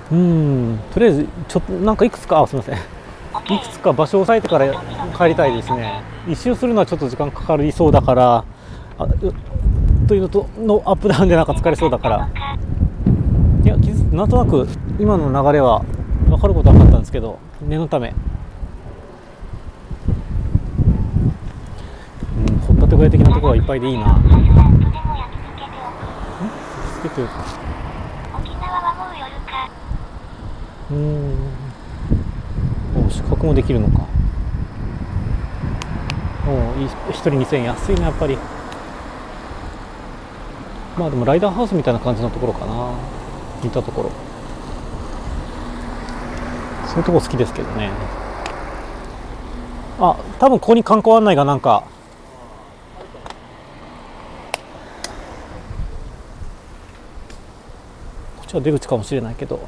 とりあえずちょっとなんかいくつか、すみません、いくつか場所を押さえてから帰りたいですね。一周するのはちょっと時間かかりそうだから、というのとのアップダウンでなんか疲れそうだから、いやなんとなく今の流れは分かることは分かったんですけど、念のため、掘ったて小屋的なところがいっぱいでいいな。つけてるか。資格もできるのか。1人2000円、安いねやっぱり。まあでもライダーハウスみたいな感じのところかな、見たところ。そういうとこ好きですけどね。多分ここに観光案内がなんか、こっちは出口かもしれないけど、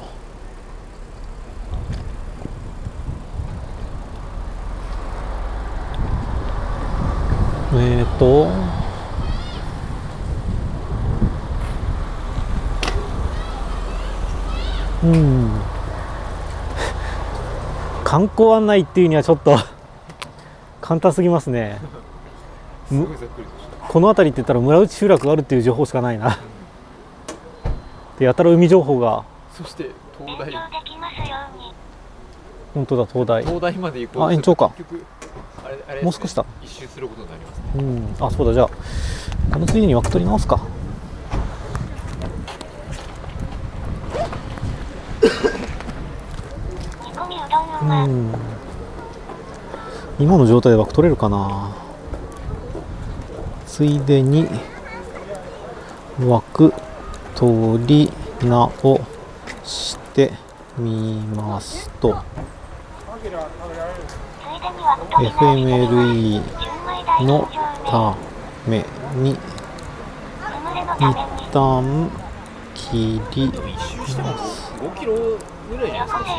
観光案内っていうにはちょっと簡単すぎますね。この辺りって言ったら村内集落があるっていう情報しかないな。でやたら海情報が。 そして東大。 本当だ、東大。 東大まで行こう。 延長か。 あれもう少しだ。 一周することになりますね。 そうだ、じゃあこのついでに枠取り直すか。今の状態で枠取れるかな。ついでに枠取り直してみますと、 FMLE のために一旦切ります。 5キロぐらいじゃないですか。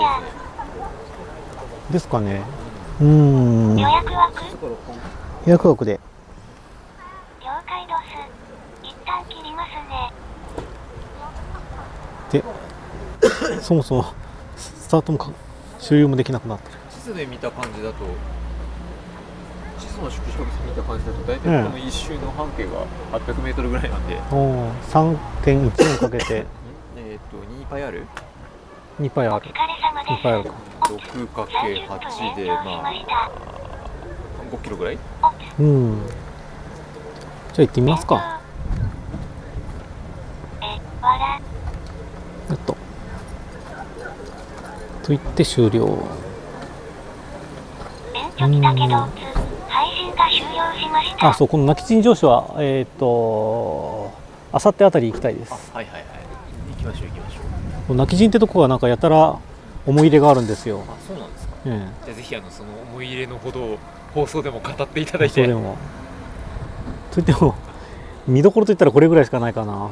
ですかね。予約枠で。 了解です。一旦切りますで、 ね。 そもそもスタートも終了もできなくなってる。 地図で見た感じだと、地図の縮小で見た感じだと大体この一周の半径が800メートルぐらいなんで、 3.1 年かけて 2パイある 2パイある。2パイあるか。 6×8 でまあ5キロぐらい。 じゃあ行ってみますか。と言って終了。そう、この泣き陳情書はあさってあたり行きたいです。 はいはいはい、行きましょう行きましょう。泣き陣ってとこがなんかやたら思い入れがあるんですよ。 そうなんですか。じゃあぜひその思い入れのほどを放送でも語っていただいて。 といっても見どころといったらこれぐらいしかないかな。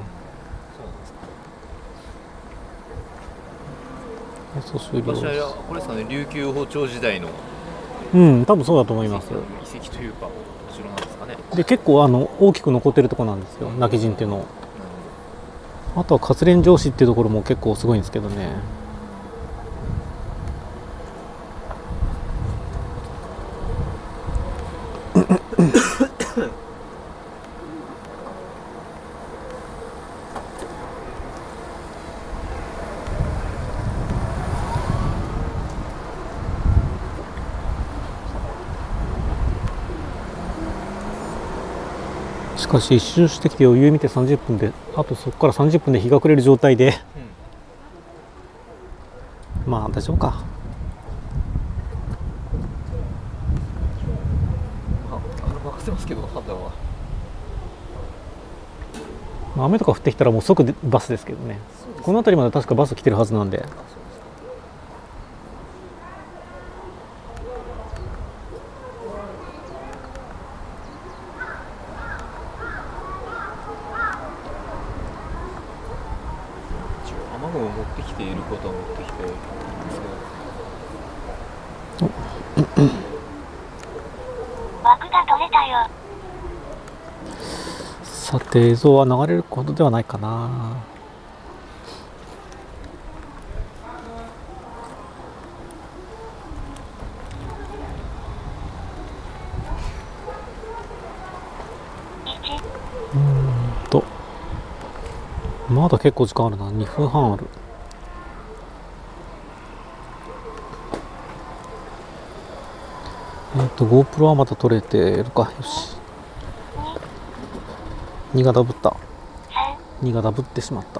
そうなんですか。私はこれですかね、琉球王朝時代の多分そうだと思います。 遺跡というかお城なんですかね。 で結構大きく残ってるところなんですよ、泣き陣っていうの。あとは活連城址っていうところも結構すごいんですけどね。しかし一周してきて余裕見て30分で、あとそこから30分で日が暮れる状態で、まあ大丈夫か。 任せますけど判断は。 雨とか降ってきたらもう即でバスですけどね。この辺りまで確かバス来てるはずなんで。 卵を持ってきていることは持ってきて枠が取れたよ。 さて映像は流れることではないかな。 まだ結構時間あるな。2分半ある。GoPro はまた撮れてるか。よし。2がダブった。2がダブってしまった。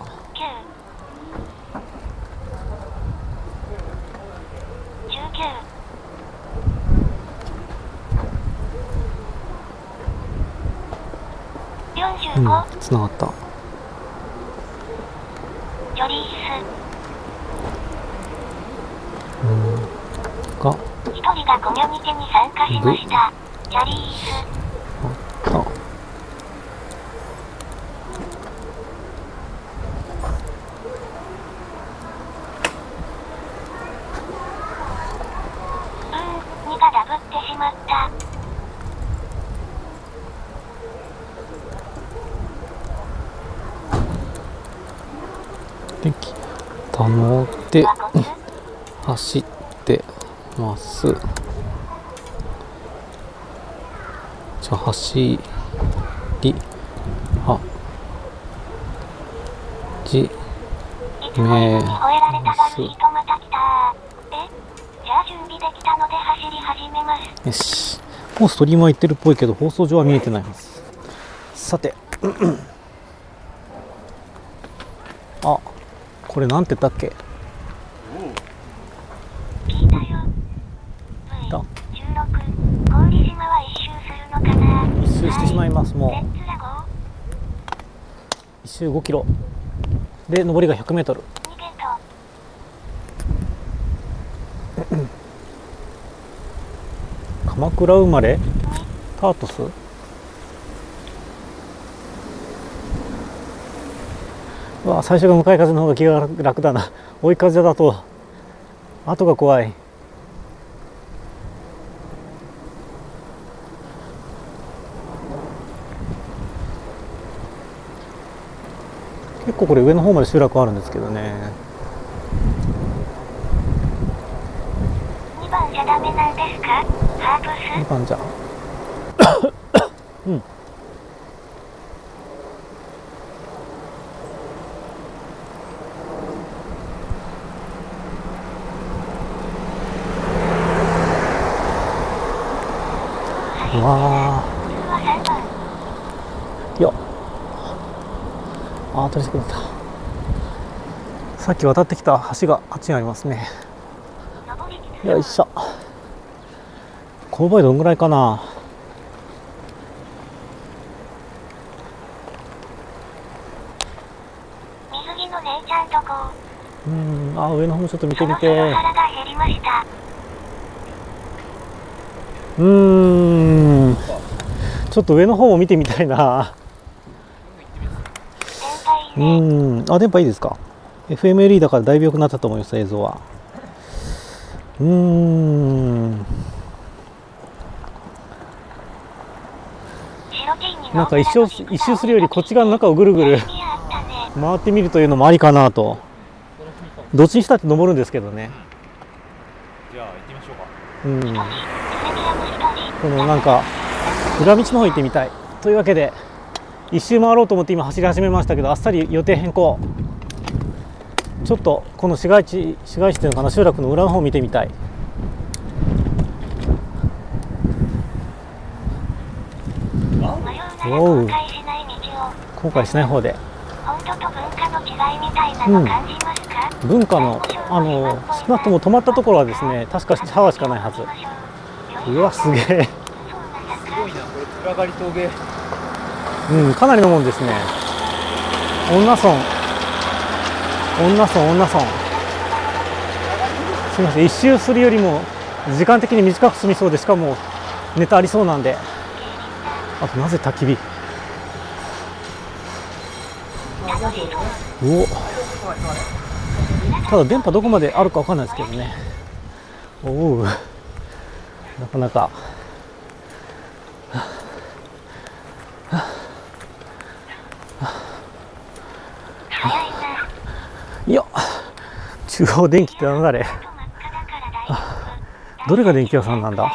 うん、つながった。が一人がコミュニティに参加しました。ジャリース。 あった。 2がダブってしまった。 できたので走ってます。じゃあ走りはじめます。よし。もうストリームは行ってるっぽいけど放送上は見えてないはず。さてあ、これなんて言ったっけ。 聞いたよ。V16 郡島は一周するのかな。 一周してしまいます。もう一周5キロで上りが100メートル。鎌倉生まれタートス。うわ、最初が向かい風の方が気が楽だな。追い風だと後が怖い。結構これ上の方まで集落あるんですけどね。 2番じゃダメなんですか。ハーブス。 2番じゃうん。うわー、よっ、あー、取り損ねた。さっき渡ってきた橋があっちにありますね。よいしょ。勾配どんぐらいかな。 水着の姉ちゃんとこ。 あ、上の方もちょっと見てみて。ちょっと上の方も見てみたいな。あ、電波いいですか。 FMLE だからだいぶ良くなったと思います。映像はなんか一周するよりこっち側の中をぐるぐる回ってみるというのもありかなと。どっちにしたって登るんですけどね。 じゃあ行ってみましょうか。 このなんか裏道の方行ってみたいというわけで、一周回ろうと思って今走り始めましたけど、あっさり予定変更。ちょっとこの市街地っていうのかな、集落の裏の方を見てみたい。おう、後悔しない方で。文化の少なくとも止まったところはですね、確かシャワーしかないはず。うわ、すげえ。 すごいな、これ暗がり峠。 かなりのもんですね。恩納村。すみません、一周するよりも時間的に短く済みそうで、しかもネタありそうなんで。あとなぜ焚き火。お、ただ電波どこまであるかわかんないですけどね。おお、なかなか。いや、中央電気ってなんだあれ。どれが電気屋さんなんだ。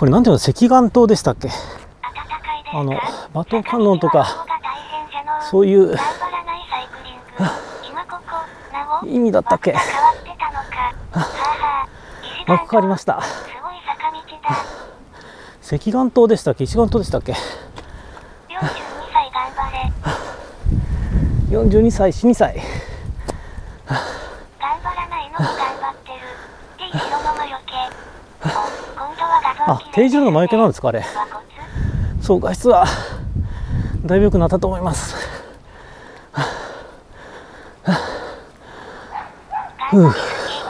これなんていうの、赤岩島でしたっけ？ 暖かいですか？ 馬頭観音とかが大変じゃのう。 そういう頑張らないサイクリング。今ここなお意味だったっけ？ 変わってたのか。はあはあ。 わかりました。 すごい坂道だ。 赤岩島でしたっけ？石岩島でしたっけ？ 42歳頑張れ。 42歳死2歳。 頑張らないのに頑張ってる。で、後ろの魔除け。お、今度は画像あ、定時の魔除けなんですかあれ。 和骨。 そう、画質はだいぶ良くなったと思います。 頑張りす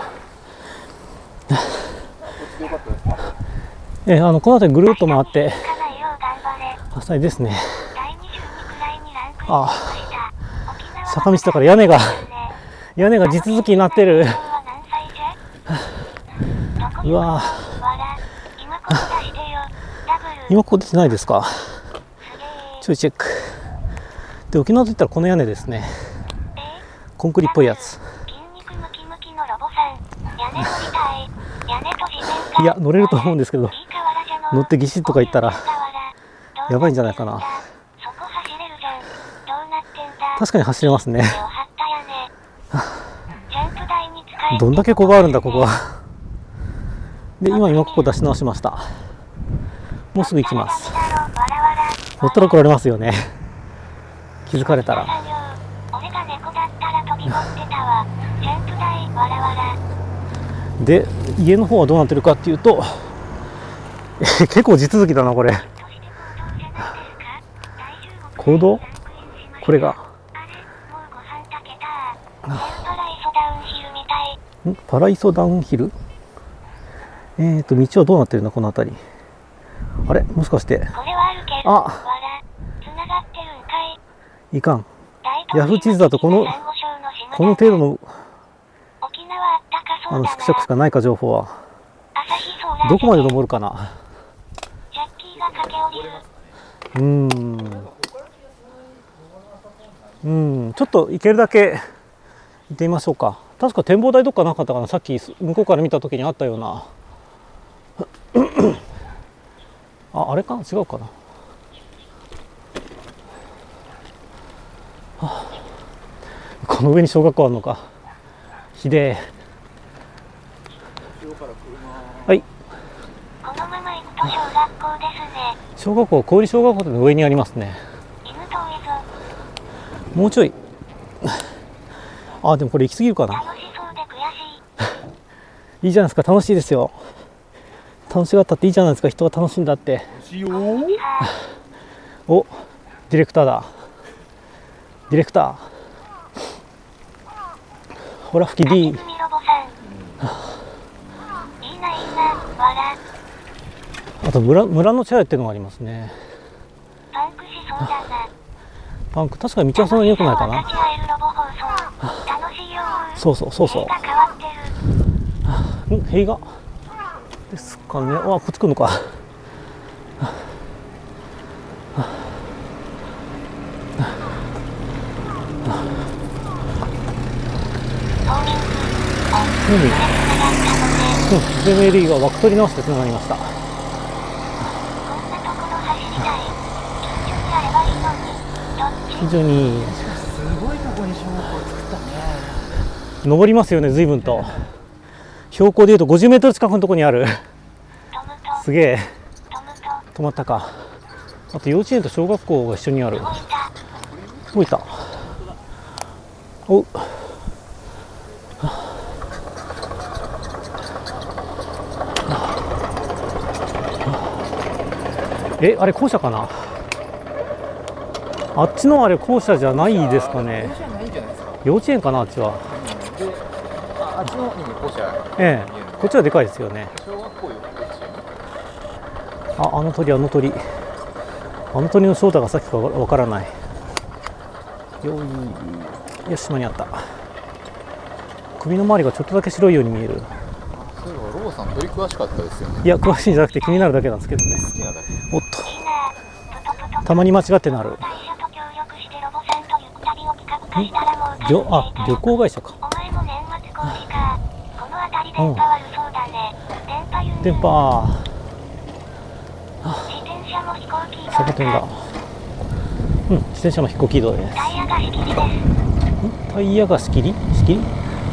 ぎ。 この辺りぐるっと回ってつかないよう頑張れ。 浅いですね。 第22くらいにランクインしあました。沖縄は坂道だから屋根がね。 屋根が地続きになってる。 今日は何歳じゃ？どこにうわわら、今ここ出してよ。ダブル。 今ここ出てないですか？ すげえ。 ちょいチェック。で、沖縄といったらこの屋根ですね。コンクリっぽいやつ。 筋肉ムキムキのロボさん。屋根乗りたい。屋根と地面が。 いや乗れると思うんですけど、 いい河原じゃのう。 乗ってギシッとか言ったらやばいんじゃないかな。 そこ走れるじゃん。どうなってんだ。 確かに走れますね。 手を張った屋根。ジャンプ台に使えて。 どんだけ小があるんだここは。で、今ここ出し直しました。もうすぐ行きます。乗ったら怒られますよね。気づかれたら。 俺が猫だったら飛び乗ってたわ。ジャンプ台わらわら。 で、家の方はどうなってるかっていうと結構地続きだなこれ。行動？これがパライソダウンヒル？道はどうなってるのこの辺り。あれもしかして。 これはあるけど、 あ、 わら、つながってるんかい。 いかん。ヤフー地図だとこの程度の沖縄あったかそうだな。 スクショしかないか情報は。 朝日ソーラーどこまで登るかな。 ジャッキーが駆け下りる。 ちょっと行けるだけ行ってみましょうか。確か展望台どっかなかったかな。さっき向こうから見た時にあったようなあれかな、違うかな。この上に小学校あるのか。ひでえ。はい。 このまま行くと小学校ですね。 小学校、小売小学校の上にありますね。 犬遠いぞ。 もうちょい。あ、でもこれ行き過ぎるかな。 楽しそうで悔しい。 いいじゃないですか、楽しいですよ。楽しがったっていいじゃないですか、人が楽しいんだって。お、ディレクターだ。ディレクター。ほら吹き D。 いいな、いいな、わら。 あと村の茶屋っていうのがありますね。 パンクしそうだな。 パンク、確かに道はそんなに良くないかな。 楽しいよ。 そうそうそうそう。 変わってる。 塀がですかね。こっち来るのか。FMLE が枠取り直してつながりました。非常にいい。 すごいとこに小学校作ったね。 登りますよね、随分と。標高でいうと50メートル近くのところにある。すげえ。止まったか。あと幼稚園と小学校が一緒にある。動いた。おう。あれ校舎かな。あっちのあれ校舎じゃないですかね。幼稚園かな、あっちは。 あっちの方に校舎。 こっちはでかいですよね。あの鳥、あの鳥の正体がさっきかわからない。よし、間に合った。首の周りがちょっとだけ白いように見える。 そういえばロボさん鳥詳しかったですよね。 いや、詳しいんじゃなくて気になるだけなんですけどね。おっと、たまに間違ってなる。旅行会社か。電波。 車も飛行機移動サボテンだ。うん、自転車も飛行機移動です。 タイヤが仕切りです。 タイヤが仕切り仕切り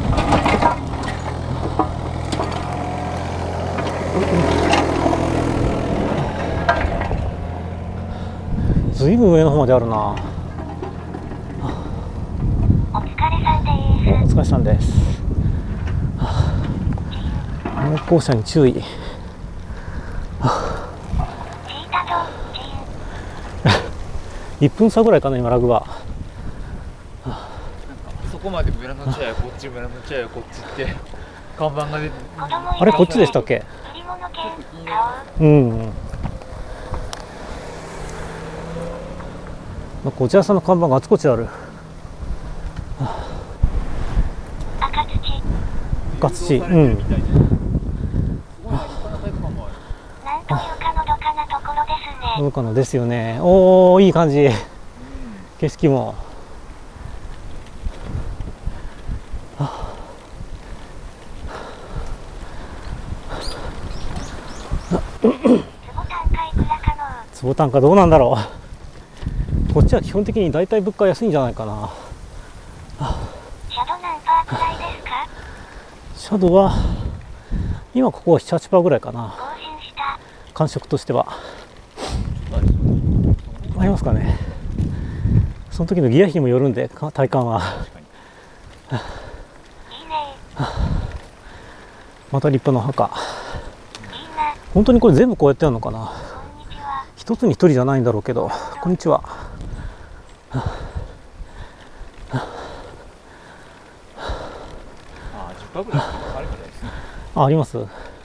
ずいぶん上の方まであるな。 お疲れさんでお疲れさんです。猛攻車に注意。 チータドチン 1分差ぐらいかな今ラグは。 そこまで村の茶屋こっち村の茶屋こっちって看板が出て子供いないあれこっちでしたっけ？ 売り物券買おう。 うん。なんかお茶屋さんの看板があちこちある。 赤土赤土、うん。 なんというかのどかなところですね。 どうかのですよね。おお、いい感じ。景色も。 坪単価いくらかの坪単価どうなんだろう。こっちは基本的にだいたい物価安いんじゃないかな。 シャド何パーくらいですか？ シャドウは今ここは 7,8% ぐらいかな。 更新した感触としてはありますかね。その時のギア比にもよるんで体感は。 いいねまた立派な墓。 いいな。 本当にこれ全部こうやってやるのかな。 こんにちは。 一つに一人じゃないんだろうけど。こんにちは。 10%ぐらいあるみたいですね。 あ、あります。 オ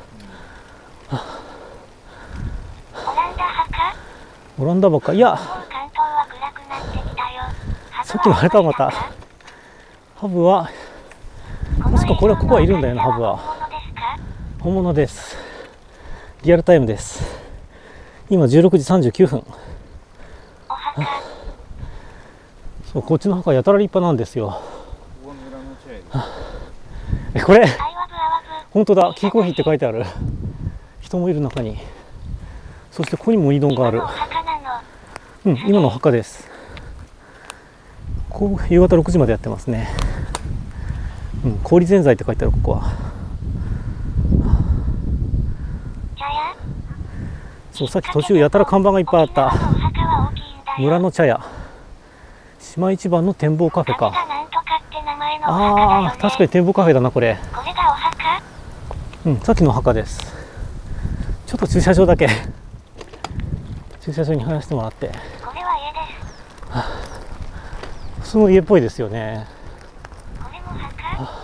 ランダ墓？ オランダばっか。いや、 もう関東は暗くなってきたよ。 さっきのあれかまた。ハブはもしくはこれはここはいるんだよな。ハブは本物です。リアルタイムです。今16時39分。 お墓。 そう、こっちの墓やたら立派なんですよ。 ここは村の茶屋です。 これアイワブアワブ。 本当だ。キーコーヒーって書いてある。人もいる中に。そしてここにもうどんがある。 今のお墓なの。 うん、今のお墓です。こう夕方6時までやってますね。うん、氷ぜんざいって書いてある。ここは茶屋？ そう、さっき途中やたら看板がいっぱいあった沖縄のお墓は大きいんだよ。 村の茶屋島一番の展望カフェか。 神田なんとかって名前のお墓だよね。 ああ、確かに展望カフェだなこれ。 これがお墓？ うん、さっきの墓です。ちょっと駐車場だけ駐車場に入らせてもらって。 これは家です。 普通の家っぽいですよね。 これも墓？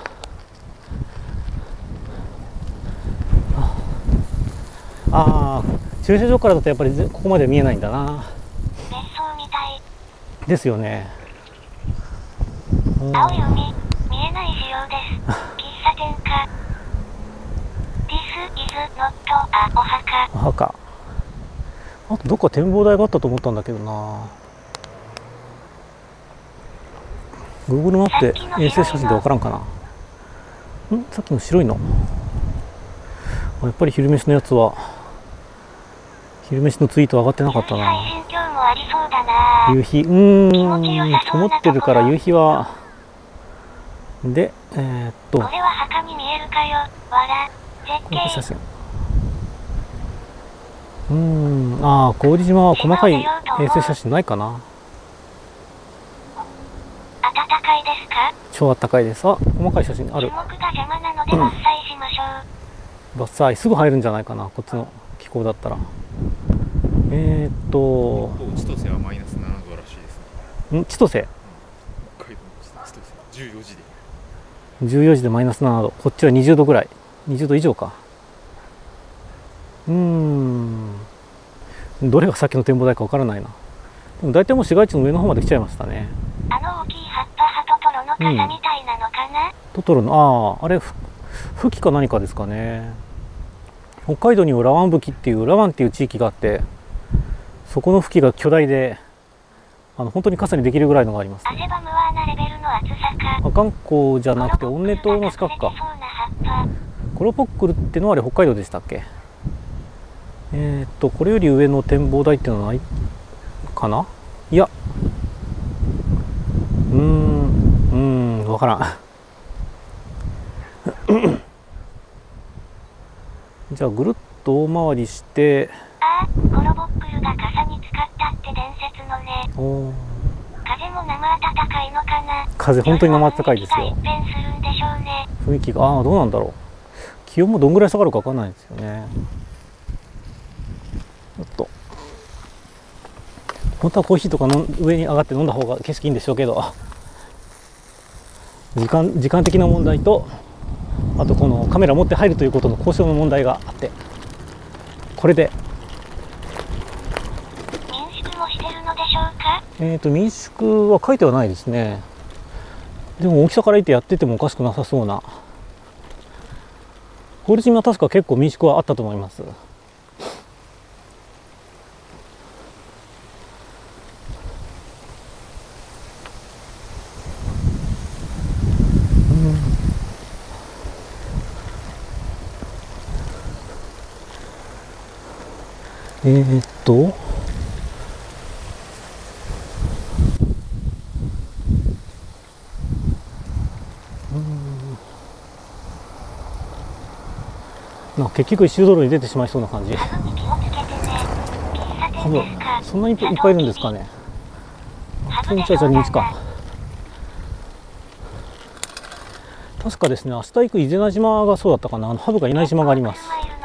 ああ、駐車場からだとやっぱりここまで見えないんだな。 別荘みたい。 ですよね。 青い海、見えない仕様です。喫茶店か。This is not a お墓。 お墓。あとどっか展望台があったと思ったんだけどな。Google マップで衛星写真でわからんかな。さっきの白いの。やっぱり昼飯のやつは昼飯のツイート上がってなかったな。 配信今日もありそうだな。 夕日、曇ってるから夕日はで、 これは墓に見えるかよ。わら。絶景。 写真。ああ、郡島は細かい衛星写真ないかな。 暖かいですか？ 超暖かいです。あ、細かい写真ある。 樹木が邪魔なので伐採しましょう。 伐採すぐ入るんじゃないかな、こっちの気候だったら。 千歳はマイナス7度らしいですね。 千歳。 北海道の千歳14時で。 14時でマイナス7度。こっちは20度ぐらい。20度以上か。どれがさっきの展望台かわからないな。でも大体もう市街地の上の方まで来ちゃいましたね。 あの大きい葉っぱはトトロの傘みたいなのかな？ トトロの、あれ、吹きか何かですかね。北海道にはラワン吹きっていうラワンっていう地域があって、そこの吹きが巨大で、本当に傘にできるぐらいのがありますね。 汗ばむわーなレベルの暑さか。 阿寒湖じゃなくて温熱島の近くか。コロポックルってのはあれ北海道でしたっけ？ これより上の展望台っていうのはないかな。いや、わからん。じゃあぐるっと大回りして、 ああ、コロボックルが傘に使ったって伝説のね。風も生暖かいのかな。 風本当に生暖かいですよ。 一変するんでしょうね。 雰囲気が、どうなんだろう。気温もどんぐらい下がるかわかんないですよね。本当はコーヒーとかの上に上がって飲んだ方が景色いいんでしょうけど、時間的な問題と、あとこのカメラ持って入るということの交渉の問題があって、これで民宿もしてるのでしょうか。 民宿は書いてはないですね。でも大きさから言ってやっててもおかしくなさそうな。堀島は確か結構民宿はあったと思います。結局一周道路に出てしまいそうな感じ。多分そんなにいっぱいいるんですかね。じゃあ2日か。確かですね、明日行く伊是名島がそうだったかな。ハブがいない島があります。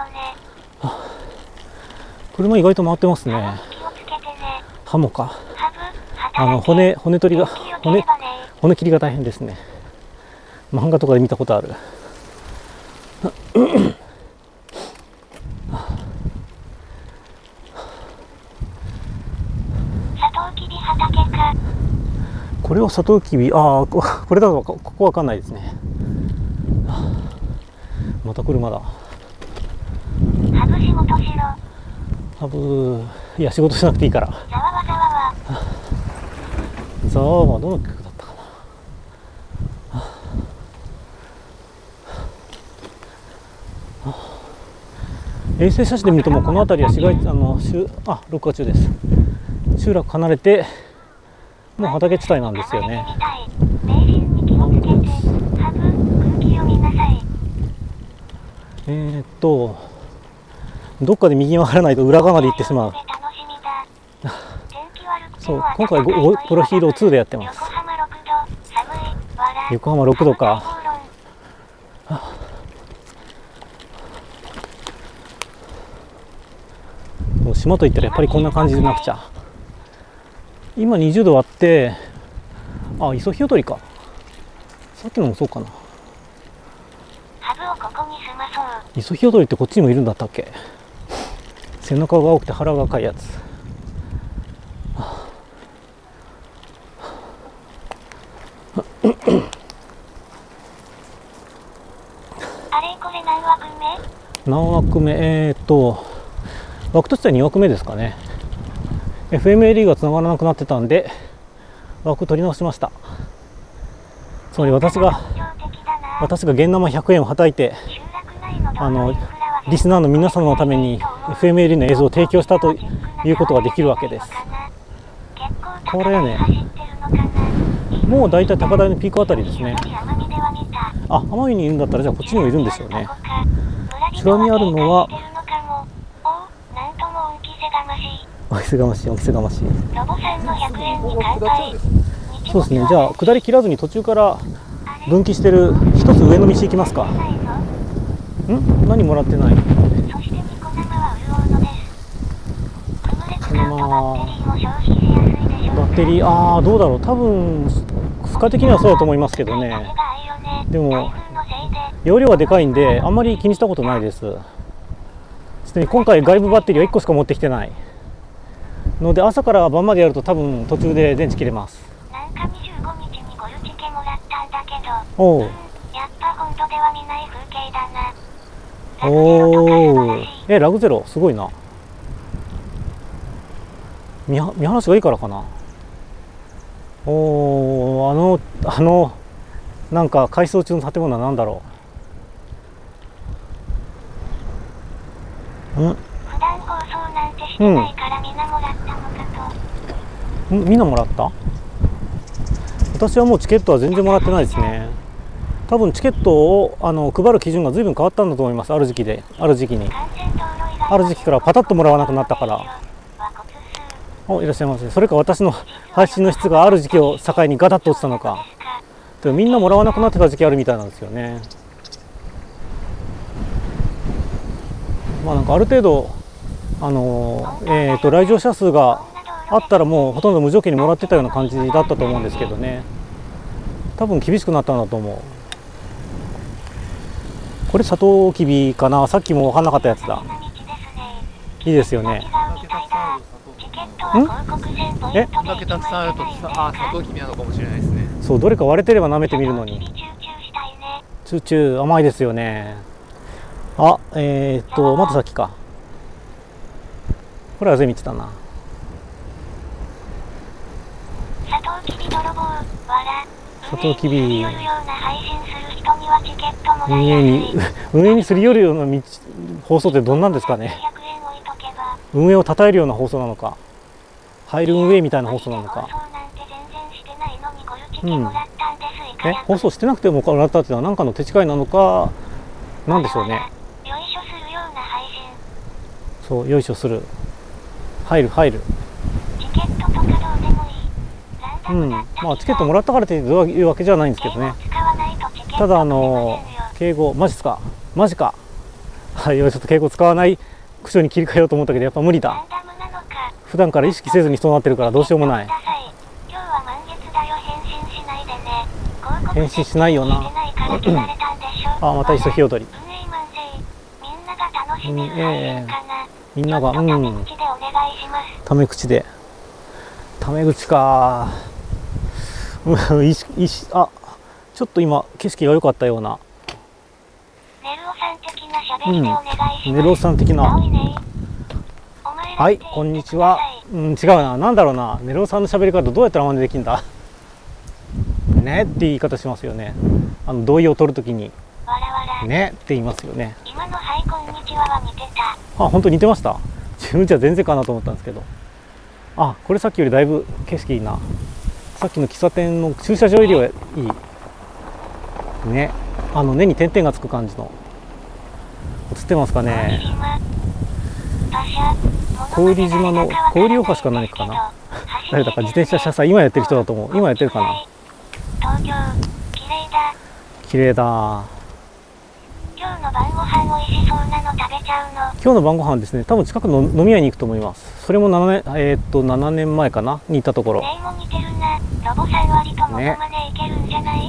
車意外と回ってますね。ハモか。骨取りが骨切りが大変ですね。漫画とかで見たことある。これはサトウキビ、これだとここわかんないですね。また車だ。 ハブ仕事しろ。 ハブ、いや仕事しなくていいから。 ざわわざわわ。 ざわはどの曲だったかな。衛星写真で見るともうこの辺りは市街録画中です。集落離れてもう畑地帯なんですよね。どっかで右に曲がらないと裏側まで行ってしまう。そう、今回プロヒーロー2でやってます。横浜6度か。もう島といったらやっぱりこんな感じでなくちゃ。今20度あって、磯ヒヨドリか。さっきのもそうかな。磯ヒヨドリってこっちにもいるんだったっけ。背中が青くて腹が赤いやつ。 あれこれ何枠目？ 何枠目？枠としては2枠目ですかね。FMAD がつながらなくなってたんで枠取り直しました。つまり私が現生100円をはたいてリスナーの皆様のために FMAD の映像を提供したということができるわけです。これね、もうだいたい高台のピークあたりですね。奄美にいるんだったらじゃあこっちにもいるんでしょうね。後ろにあるのはお店がましい。そうですね。じゃあ下り切らずに途中から分岐してる一つ上の道行きますか。何もらってない。バッテリー、どうだろう。多分負荷的にはそうだと思いますけどね。でも容量がでかいんであんまり気にしたことないです。今回外部バッテリーは1個しか持ってきてないので、朝から晩までやると多分途中で電池切れます。 なんか25日にゴルチケもらったんだけど、 おう、 やっぱ本土では見ない風景だな。 おー、ラグゼロすごいな。見晴らしがいいからかな。おー、なんか改装中の建物は何だろう。 普段放してないからみんなもらったのかと。 みんなもらった？私はもうチケットは全然もらってないですね。多分チケットを配る基準が随分変わったんだと思います。ある時期にある時期からパタッともらわなくなったから。お、いらっしゃいませ。それか私の配信の質がある時期を境にガタッと落ちたのか。でもみんなもらわなくなってた時期あるみたいなんですよね。まあなんかある程度来場者数があったらもうほとんど無条件にもらってたような感じだったと思うんですけどね。多分厳しくなったんだと思う。これサトウキビかな。さっきも分かんなかったやつだ。いいですよね。え？ こんだけたくさんあるとサトウキビなのかもしれないですね。 そう、どれか割れてれば舐めてみるのに。チューチュー甘いですよね。あ、またさっきか。これはゼミチだな。 サトウキビ泥棒、わら。 サトウキビ運営にすり寄るような放送ってどんなんですかね。運営を称えるような放送なのか、入る運営みたいな放送なのか。放送してなくてももらったっていうのは何かの手違いなのか、なんでしょうね。そう、よいしょする。入る。うん、まあチケットもらったからというわけじゃないんですけどね。ただ敬語マジっすか、マジか。はい、ちょっと敬語使わない口調に切り替えようと思ったけどやっぱ無理だ。普段から意識せずにそうなってるからどうしようもない。返信しないよな。あ、また磯火踊り。みんながタメ口で。タメ口か。あ、ちょっと今景色が良かったような。ネルオさん的な。はい、こんにちは。違うな、なんだろうな。ネルオさんの喋り方どうやったら真似できるんだ。ねって言い方しますよね。同意を取るときに。ねって言いますよね。 今のはい、こんにちはは似てた。 あ、本当に似てました。自分じゃ全然かなと思ったんですけど。あ、これさっきよりだいぶ景色いいな。さっきの喫茶店の駐車場よりはいいね。根に点々がつく感じの。映ってますかね。小売島の小売大橋か何かかな。誰だか自転車車載今やってる人だと思う。今やってるかな。綺麗だ。 今日の晩ご飯美味しそうなの食べちゃうの。 今日の晩ご飯ですね。多分近くの飲み屋に行くと思います。それも7年前かなに行ったところ。 ね、も似てるな。ロボさん割とモノマネいけるんじゃない？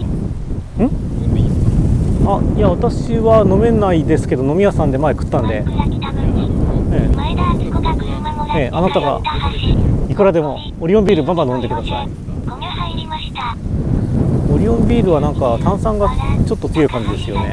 あ、いや私は飲めないですけど飲み屋さんで前食ったんで。あなたがいくらでもオリオンビールバンバン飲んでください。オリオンビールはなんか炭酸がちょっと強い感じですよね。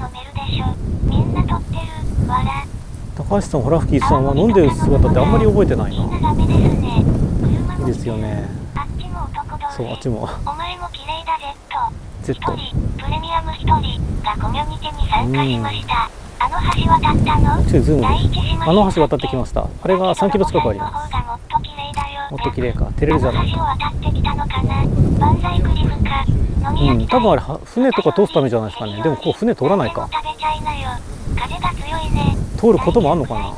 高橋さん、ホラフキーさんは飲んでる姿ってあんまり覚えてないな。いいですよね。そう、あっちも。Z。プレミアム1人がコミュニティに参加しました。あの橋渡ったの？ズームで。あの橋渡ってきました。あれが3キロ近くあります。もっと綺麗か。照れるじゃないか。多分あれ船とか通すためじゃないですかね。でもここ船通らないか。通ることもあんのかな。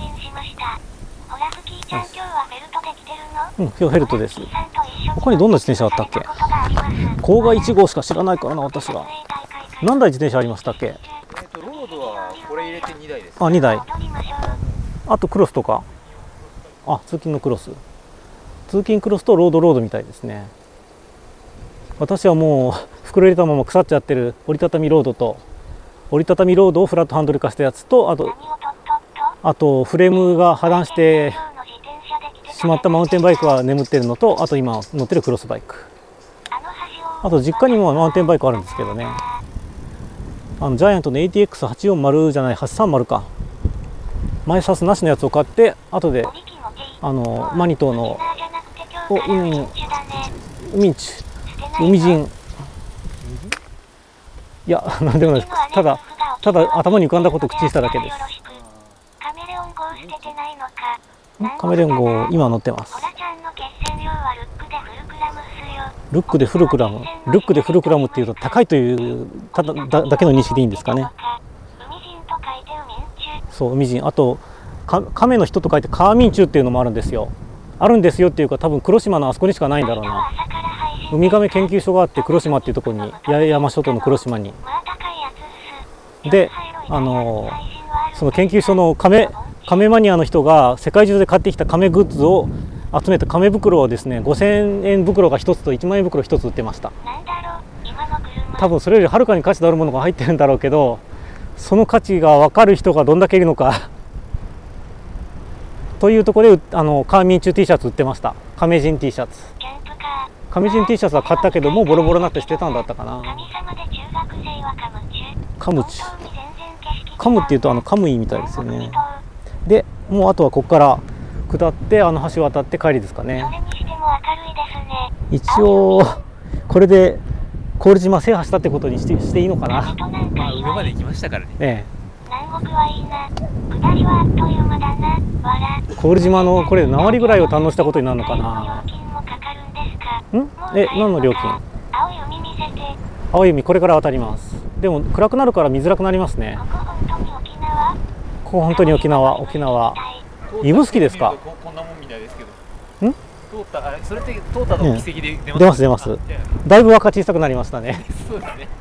今日フェルトです。他にどんな自転車あったっけ。郊外1号しか知らないからな私は。何台自転車ありましたっけ。 ロードはこれ入れて2台です。 あ、2台。あとクロスとか。あ、通勤のクロス。通勤クロスとロードみたいですね。私はもう袋入れたまま腐っちゃってる折りたたみロードと折りたたみロードをフラットハンドル化したやつとあとフレームが破断してしまったマウンテンバイクが眠ってるのと、あと今乗ってるクロスバイク、あと実家にもマウンテンバイクあるんですけどね。ジャイアントの ATX840 じゃない830か、前サスなしのやつを買って後でマニトーの海人いやなんでもないです。ただ頭に浮かんだことを口にしただけです。 亀連合今乗ってますオラちゃんの決戦量はルックでフルクラムっすよ。 ルックでフルクラムルックでフルクラムっていうと高いというただだけの認識でいいんですかね。 海人と書いて海人中。 そう海人あと亀の人と書いてカーミンチュっていうのもあるんですよ。あるんですよっていうか多分黒島のあそこにしかないんだろうな。 朝から配信ウミガメ研究所があって黒島っていうところに八重山諸島の黒島にまあ高いやつっす。 でその研究所の亀マニアの人が世界中で買ってきた亀グッズを集めた亀袋をですね5000円袋が1つと1万円袋1つ売ってました。 なんだろう今の車。 多分それよりはるかに価値のあるものが入ってるんだろうけどその価値が分かる人がどんだけいるのかというところでカーミンチュ T シャツ売ってました。亀人 T シャツキャンプカー。 亀人 T シャツは買ったけどもうボロボロになって捨てたんだったかな。 神様で中学生はカムチ本当に全然景色カムっていうとカムイみたいですよね。 南国島でもうあとはここから下って橋渡って帰りですかね。 それにしても明るいですね。 一応これで郡島制覇したってことにしていいのかな。 まあ上まで行きましたからね。 え南国はいいな。下りはあっという間だな。わら。 え、郡島のこれで何割ぐらいを堪能したことになるのかな。 料金もかかるんですか。 何の料金。 青い海見せて。 青い海これから渡ります。でも暗くなるから見づらくなりますね。 ここ本当に沖縄。 ここ本当に沖縄指宿ですか。 こんなもんみたいですけど。 ん？ 通ったあれそれって通ったの奇跡で出ます。だいぶ輪が小さくなりましたね。 そうですね。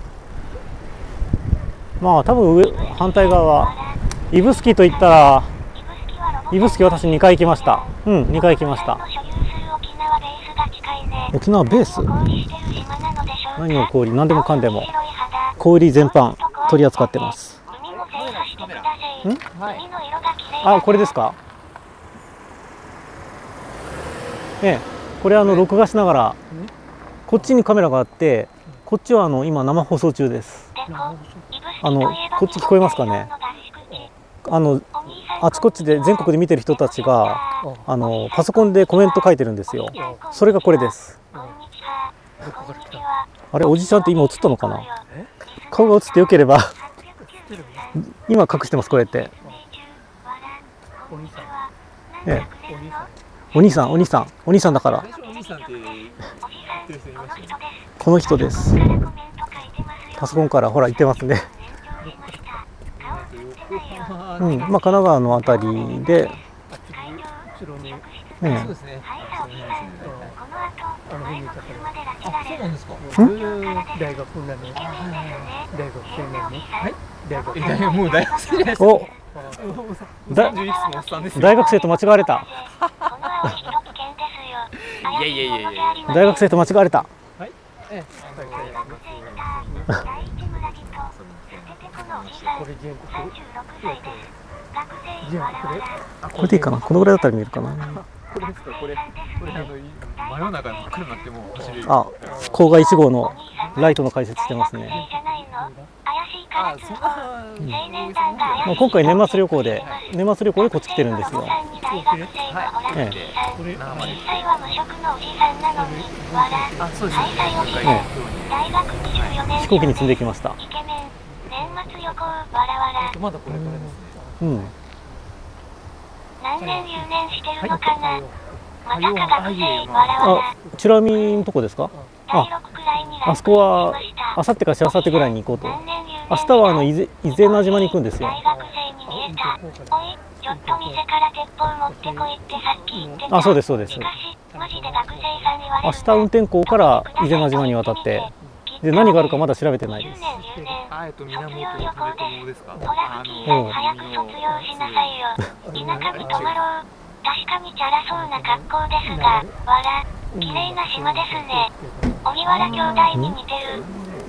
まあ多分反対側は指宿といったら指宿私2回行きました。2回行きました。沖縄ベース？何の氷何でもかんでも氷全般取り扱ってます。あ、これですか。これ録画しながらこっちにカメラがあってこっちは今生放送中です。こっち聞こえますかね。あちこちで全国で見てる人たちがパソコンでコメント書いてるんですよ。それがこれです。あれおじちゃんって今映ったのかな。顔が映ってよければ今隠してます。これってお兄さんだからこの人です。パソコンからほら言ってますね。まあ神奈川のあたりでそうですね。そうなんですか。 大学なの。大学生なの。はい。大学。 もう大学生じゃないですか。 お 31歳のおっさんですよ。 大学生と間違われた。 いや。 大学生と間違われた。 はい。これ全国これでいいかな。このぐらいだったら見えるかな。 これですか。これ真夜中に真っ暗になっても走れる。 あ、郊外1号のライトの解説してますね。まあ今回年末旅行でこっち来てるんですよ。飛行機に積んできました。 まだこれからですね。 何年留年してるのかな。まさか学生わらわら。 チュラミのとこですか。あそこはあさってかしあさってぐらいに行こうと。明日は伊是名島に行くんですよ。 大学生に見えた。おい、ちょっと店から鉄砲持ってこいってさっき言ってた。 あ、そうです。 しかしマジで学生さんに言われるんだ。 明日運転港から伊是名島に渡ってで何があるかまだ調べてないです。 源実朝ですか。 ほら、吹き早く卒業しなさいよ。田舎に泊まろう。確かにチャラそうな格好ですが、わら、綺麗な島ですね。荻原兄弟に似てる。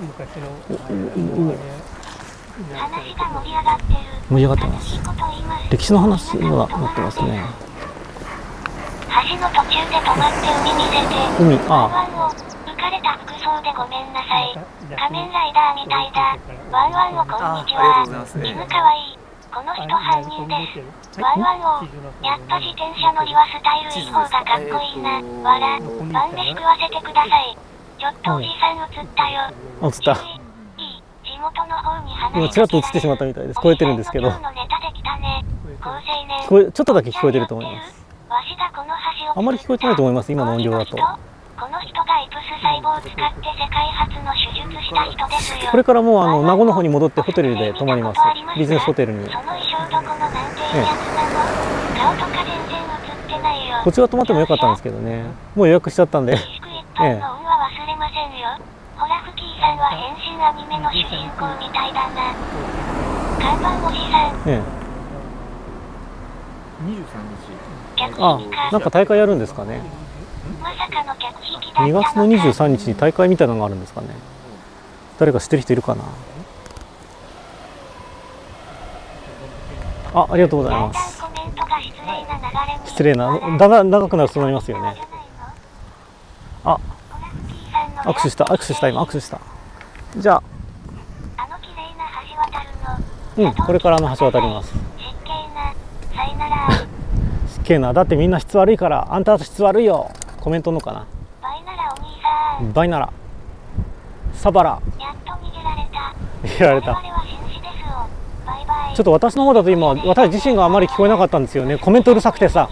話が盛り上がってる。 盛り上がってます。歴史の話にはなってますね。 橋の途中で止まって海見せて。ワンワンを浮かれた服装でごめんなさい。仮面ライダーみたいだ。ワンワンをこんにちは。犬かわいい。この人犯人です。ワンワンをやっぱ自転車乗りはスタイルいい方がかっこいいな。わら、晩飯食わせてください。ちょっとおじさん映ったよ。 映った。 地元の方に話今ちらっと映ってしまったみたいです。超えてるんですけど。 こ聞こえ、ちょっとだけ聞こえてると思います。あんまり聞こえてないと思います、今の音量だと。 この人がイプス細胞を使って世界初の手術した人ですよ。 これからもう名護の方に戻ってホテルで泊まります。ビジネスホテルに。 その衣装どこのなんていうやつなの？顔とか全然映ってないよ。 こっちが泊まってもよかったんですけどね。もう予約しちゃったんで。 一般の運は忘れませんよ。ほらフキーさんは変身アニメの主人公みたいだな。看板おじさん。 23日。 あ、なんか大会やるんですかね。 まさかの客引きだったのか。 2月の23日に大会みたいなのがあるんですかね。誰か知ってる人いるかな。ありがとうございます。失礼な、長くなるとなりますよね。あ、握手した、今握手した。じゃあ、これから橋渡ります。失敬な、だってみんな質悪いから、あんた質悪いよ。コメントのかな。バイならサバラ。やっと逃げられた。ちょっと私の方だと今、私自身があまり聞こえなかったんですよね。コメントうるさくてさ。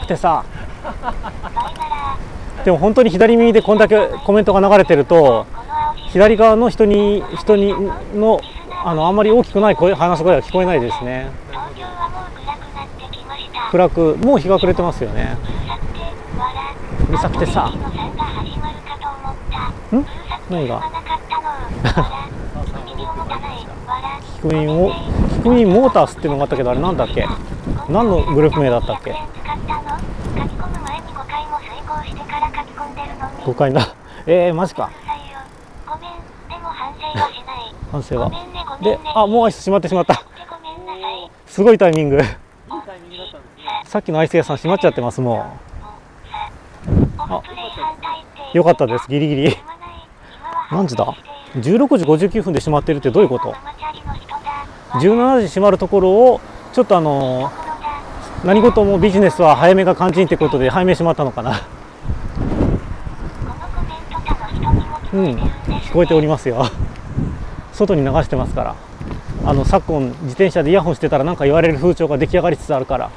でも本当に左耳でこんだけコメントが流れてると、左側の人のあんまり大きくない話し声が聞こえないですね。暗く、もう日が暮れてますよね。うるさくてさ。何がキクミンモータースっていうのがあったけど、あれなんだっけ、何のグループ名だったっけ。5回だ。マジか。反省はで、もうアイス閉まってしまった。すごいタイミング。さっきのアイス屋さん閉まっちゃってます。もうよかったです。ギリギリ。何時だ。16時59分で閉まってるってどういうこと。17時閉まるところをちょっと何事もビジネスは早めが肝心ってことで早め閉まったのかな。聞こえておりますよ。外に流してますから。昨今自転車でイヤホンしてたら何か言われる風潮が出来上がりつつあるから。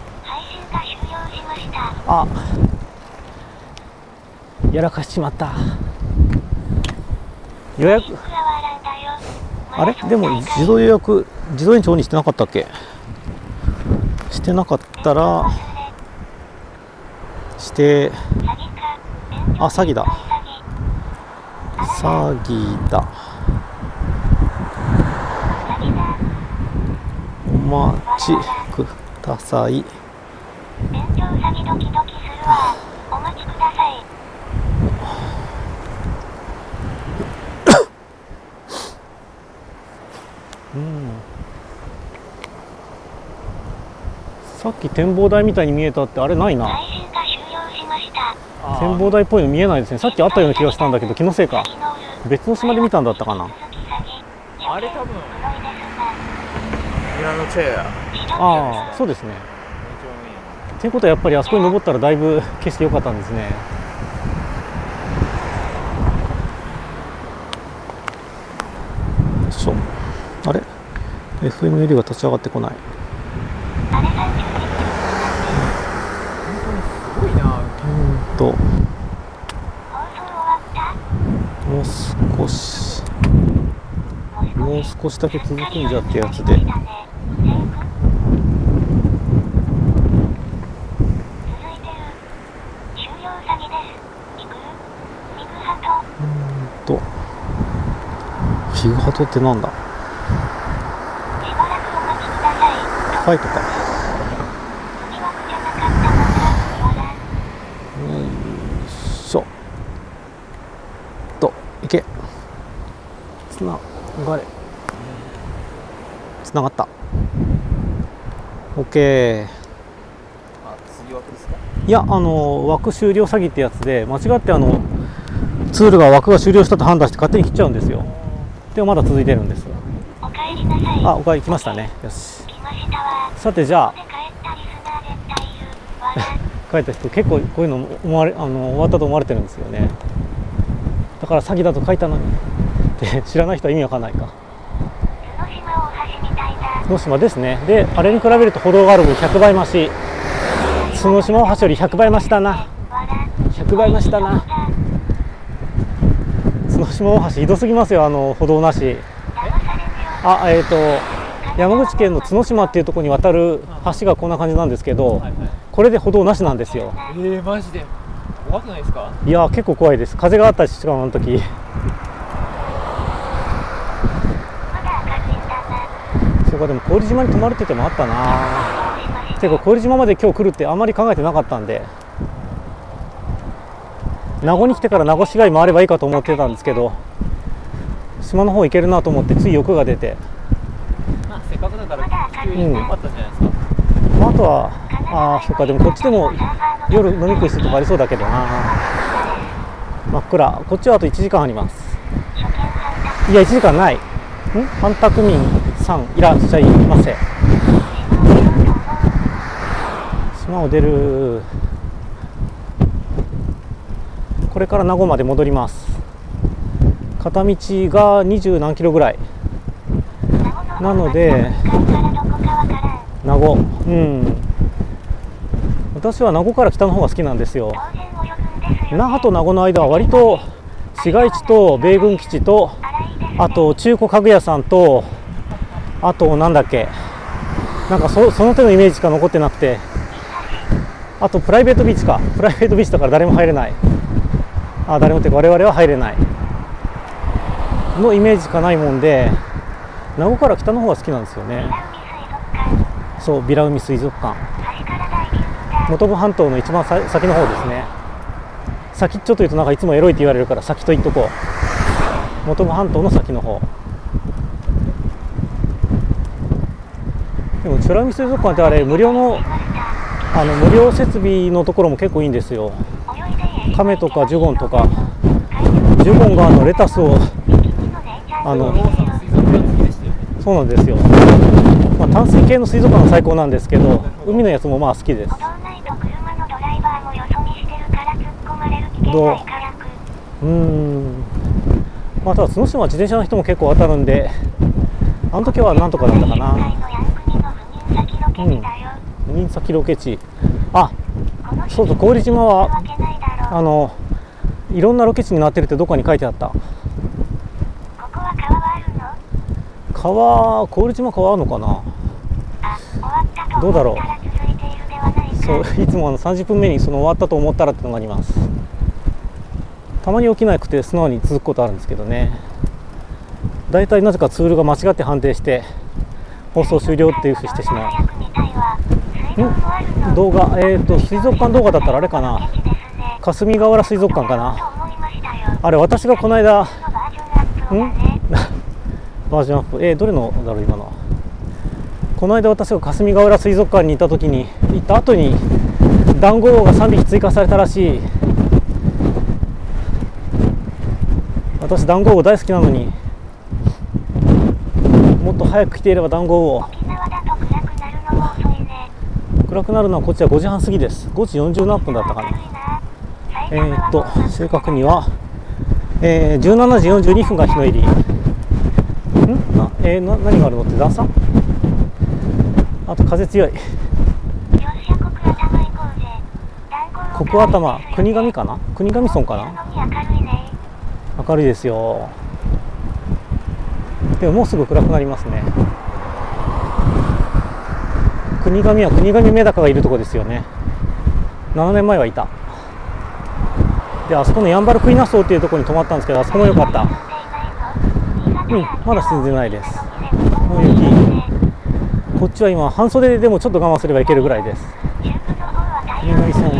やらかしちまった。予約あれでも自動予約、自動延長にしてなかったっけ。してなかったらして詐欺だ。お待ちください。 勉強詐欺ドキドキするわ。お待ちください。 さっき展望台みたいに見えたってあれないな。展望台っぽいの見えないですね。さっきあったような気がしたんだけど、気のせいか。別の島で見たんだったかな。 あれ多分グランドチェア。 そうですね。っていうことはやっぱりあそこに登ったらだいぶ景色良かったんですね。あれ FML が立ち上がってこない。 すごいな。 もう少しだけ続くんじゃってやつで。フィグハトってなんだ。ファイトか。いけ。つながった。OK。 次枠ですか。 いや、枠終了詐欺ってやつで、間違ってツールが枠が終了したと判断して勝手に切っちゃうんですよ。でもまだ続いてるんです。 おかえりなさい。 おかえり来ましたね。よし。さてじゃあ帰った人結構こういうの終わったと思われてるんですよね。だから詐欺だと書いたのにって知らない人は意味わかんないか。 角島ですね。であれに比べると歩道がある分100倍増し、角島大橋より100倍増しだな、100倍増しだな。角島大橋ひどすぎますよ、歩道なし。山口県の角島っていうところに渡る橋がこんな感じなんですけど、これで歩道なしなんですよ。 マジで怖くないですか？ いや結構怖いです。風があったし、しかもあの時そうか、でも小売島に泊まるって手もあったな。ていうか小売島まで今日来るってあんまり考えてなかったんで、名護に来てから名護市街回ればいいかと思ってたんですけど、島の方行けるなと思ってつい欲が出て、 せっかくだから急に良かったんじゃないですか。 あとはそうか、でもこっちでも夜飲み食いするとかありそうだけどな。真っ暗。こっちはあと1時間あります。いや1時間ない。反宅民さんいらっしゃいませ。島を出る。これから名護まで戻ります。片道が20何キロぐらいなので、名護、私は名護から北の方が好きなんですよ。那覇と名護の間は割と市街地と米軍基地と、あと中古家具屋さんと、あとなんだっけ、なんかその手のイメージしか残ってなくて、あとプライベートビーチか、プライベートビーチだから誰も入れない、誰もっていうか我々は入れないのイメージしかないもんで、名護から北の方が好きなんですよね。そう、ビラ海水族館、本部半島の一番先の方ですね。先っちょと言うとなんかいつもエロいって言われるから先と言っとこう。本部半島の先の方。でも美ら海水族館ってあれ無料の無料設備のところも結構いいんですよ。カメとかジュゴンとか、ジュゴンがレタスをそうなんですよ。淡水系の水族館が最高なんですけど、海のやつもまあ好きです。ただ角島は自転車の人も結構当たるんで、あの時はなんとかだったかな。赴任先ロケ地、そうそう、郡島はいろんなロケ地になってるってどこかに書いてあった。郡島川あるのかな。どうだろう。そう、いつも30分目に終わったと思ったらってのがあります。たまに起きなくて素直に続くことあるんですけどね。だいたいなぜかツールが間違って判定して放送終了っていうふうにしてしまう。動画、水族館動画だったらあれかな、霞ヶ浦水族館かな。あれ私がこの間バージョンアップ、どれのだろう今の。この間私が霞ヶ浦水族館に行った後にダンゴウオが3匹追加されたらしい。私ダンゴウオ大好きなのに、もっと早く来ていればダンゴウオ。暗くなるのはこっちは5時半過ぎです。5時40何分だったかな。正確には、17時42分が日の入り。何があるのって段差？あと風強い。国頭、国頭かな、国頭村かな。明るいですよ。でももうすぐ暗くなりますね。国頭は国頭メダカがいるところですよね。7年前はいた。であそこのやんばるクイナソウっていうところに泊まったんですけど、あそこも良かった。まだ沈んでないです。雪、こっちは今半袖でもちょっと我慢すればいけるぐらいです。国頭さん、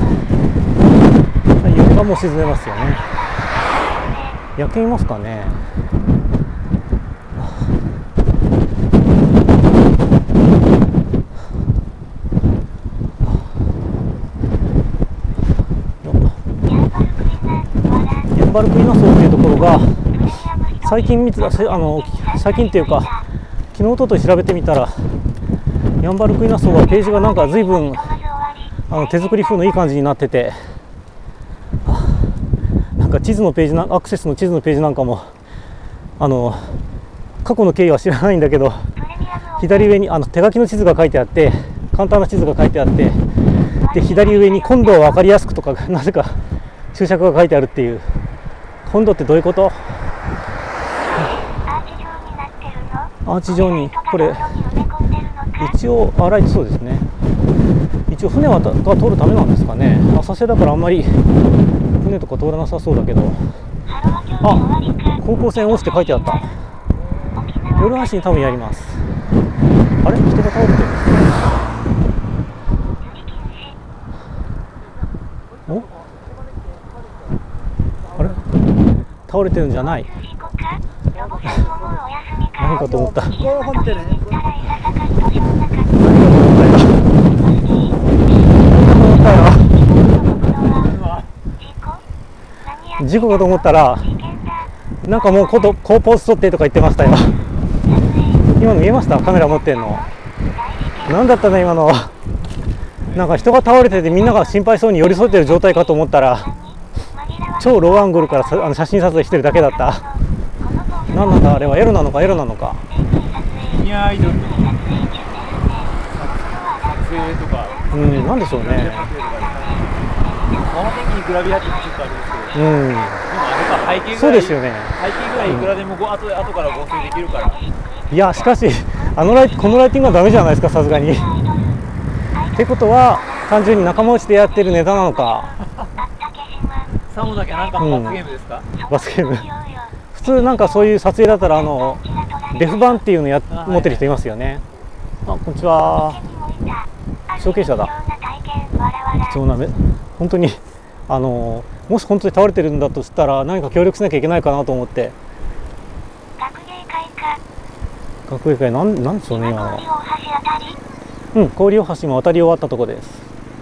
雪がもう沈んでますよね。野犬いますかね。ヤンバルクイナソウっていうところが最近最近っていうか昨日おととい調べてみたら、ヤンバルクイナソウはページがなんか随分手作り風のいい感じになってて、なんか地図のページアクセスの地図のページなんかも過去の経緯は知らないんだけど、 左上に手書きの地図が書いてあって、簡単な地図が書いてあって、で左上に今度は分かりやすくとかなぜか注釈が書いてあるっていう。今度ってどういうこと？アーチ状に、これ一応洗いそうですね。一応船が通るためなんですかね。浅瀬だからあんまり船とか通らなさそうだけど。あ、高校船押して書いてあった。夜橋に多分やります。あれ、人が倒れてる。お？あれ？倒れてるんじゃない。何かと思った。何かと思ったよ。事故かと思ったら、なんかもうコポーズ取ってとか言ってましたよ。今見えました？カメラ持ってんの。何だったの今の。なんか人が倒れててみんなが心配そうに寄り添ってる状態かと思ったら、超ローアングルから写真撮影してるだけだった。何なんだあれは。エロなのかエロなのか。 いやー、撮影とか。 なんでしょうね。 川的にグラビアってちょっとあれですけど。でも背景ぐらい。そうですよね。 背景ぐらいいくらでも後から合成できるから。 いや、しかしこのライティングはダメじゃないですか、さすがに。ってことは単純に仲間内でやってるネタなのか。 さもなきゃなんか罰ゲームですか？ 罰ゲーム。普通なんかそういう撮影だったらデフ版っていうの持ってる人いますよね。あ、こんにちは。証券者だ。貴重な本当にもし本当に倒れてるんだとしたら何か協力しなきゃいけないかなと思って。学芸会なんでしょうね今の。郡大橋も渡り終わったとこです。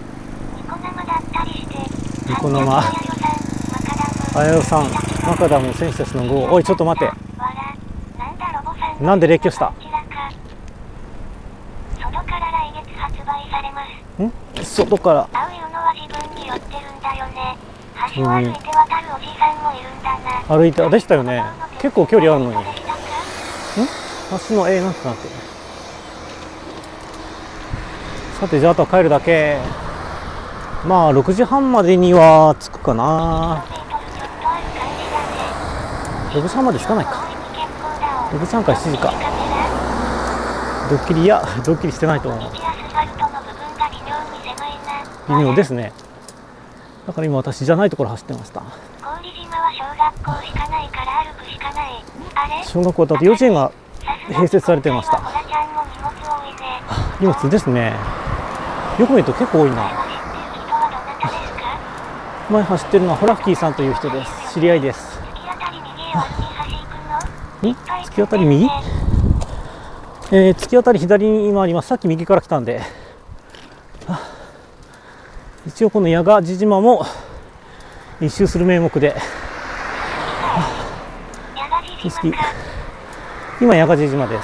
ニコ生あやよさん、マカダム選手たちの号。おいちょっと待って、なんで列挙した？外から歩いてでしたよね。結構距離あるのに。橋のなんてなってる。さてじゃああとは帰るだけ。まあ6時半までには着くかな。6時半まで着かないか。6時半か7時か。ドッキリドッキリしてないと思う。微妙ですね。だから今私じゃないところ走ってました。小学校だと幼稚園が併設されてました。荷物ですね。よく見ると結構多いな。前走ってるのはホラフキーさんという人です。知り合いです。突き当たり右？突き当たり左に今あります。さっき右から来たんで。一応この矢賀地島も一周する名目で。今矢賀地島です。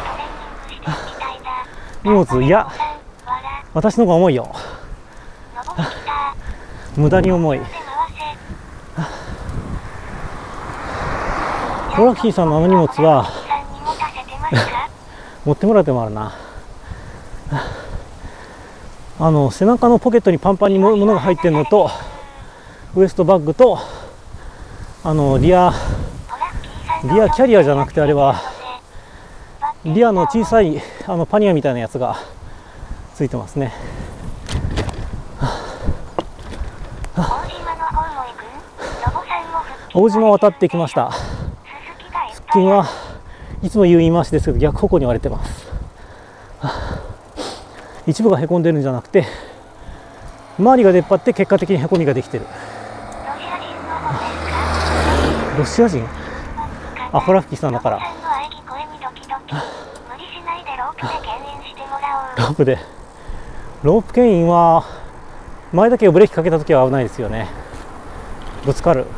荷物、いや私の方が重いよ。無駄に重い。ホラキーさんの荷物は持ってもらってもあるな。背中のポケットにパンパンに物が入ってるのと、ウエストバッグとリアキャリアじゃなくて、あれはリアの小さいパニアみたいなやつがついてますね。大島渡ってきました。腹筋はいつも言い回しですけど逆方向に割れてます。一部がへこんでるんじゃなくて周りが出っ張って結果的にへこみができてる。ロシア人？あ、ホラフキさんだから。ロープ牽引は前だけをブレーキかけたときは危ないですよね。ぶつかる。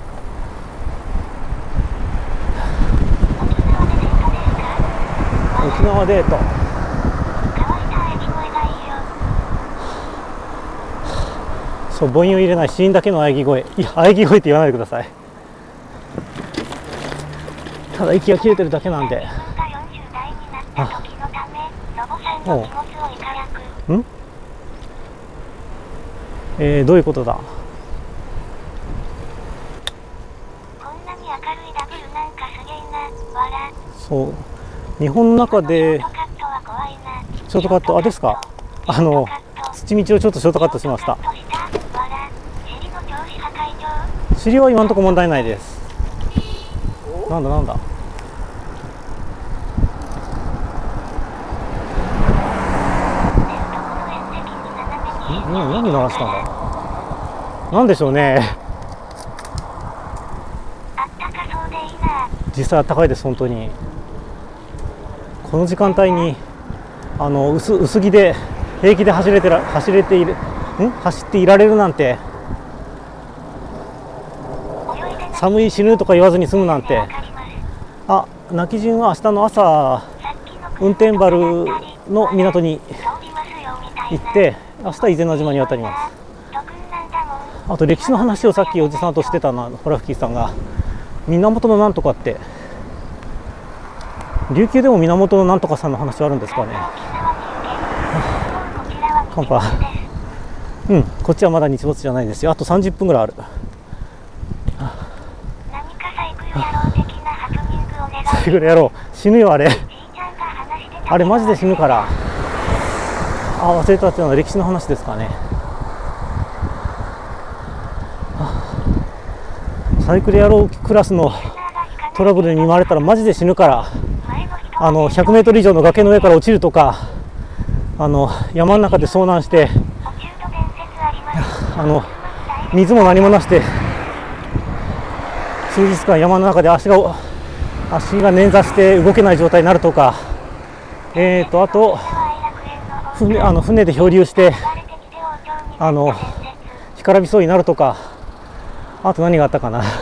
沖縄デート。そう、母音を入れない子音だけの喘ぎ声。いや、喘ぎ声って言わないでください。ただ息が切れてるだけなんで。 の荷物をいかやく。 ん？どういうことだ？ こんなに明るいダブルなんかすげえな。わら。 そう。日本の中でショートカットは怖いな。 ショートカット、あ、ですか？土道をちょっとショートカットしました。尻は今のところ問題ないです。なんだなんだ。何鳴らしたんだ。なんでしょうね。実際あったかいです本当に。この時間帯に薄着で平気で走っていられるなんて、寒い死ぬとか言わずに済むなんて。あ、泣き順は明日の朝運転原の港に行って明日伊是名島に渡ります。あと歴史の話をさっきおじさんとしてたな、ホラフキーさんが源のなんとかって、琉球でも源のなんとかさんの話はあるんですかね。カンパ、うん、こっちはまだ日没じゃないですよ。あと30分ぐらいある。サイクルやろう。死ぬよあれ。あれマジで死ぬから。あ、忘れたっていうのは歴史の話ですかね。サイクル野郎クラスのトラブルに見舞われたらマジで死ぬから、100メートル以上の崖の上から落ちるとか、山の中で遭難して水も何もなして、数日間山の中で足が捻挫して動けない状態になるとか、あと船で漂流して干からびそうになるとか、あと何があったかな。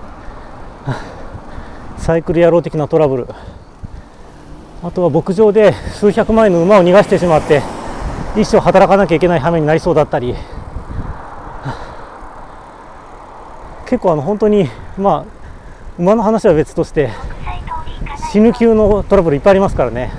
サイクル野郎的なトラブル。あとは牧場で数百万円の馬を逃がしてしまって一生働かなきゃいけない羽目になりそうだったり、結構本当にまあ馬の話は別として死ぬ級のトラブルいっぱいありますからね。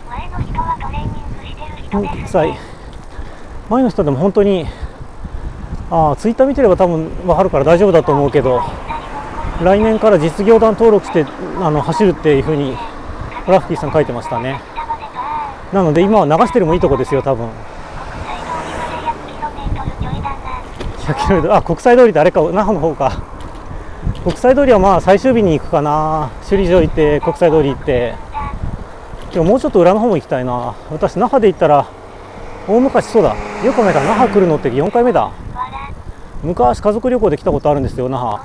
前の人でも本当にツイッター見てれば多分分かるから大丈夫だと思うけど、来年から実業団登録して走るっていうふうにホラフキーさん書いてましたね。なので今は流してるもいいとこですよ多分。100km、国際通りってあれか、那覇の方か。国際通りはまあ最終日に行くかな。首里城行って国際通り行って、でももうちょっと裏の方も行きたいな。私那覇で行ったら大昔、そうだ、よく考えたら那覇来るのって4回目だ。昔家族旅行で来たことあるんですよ那覇。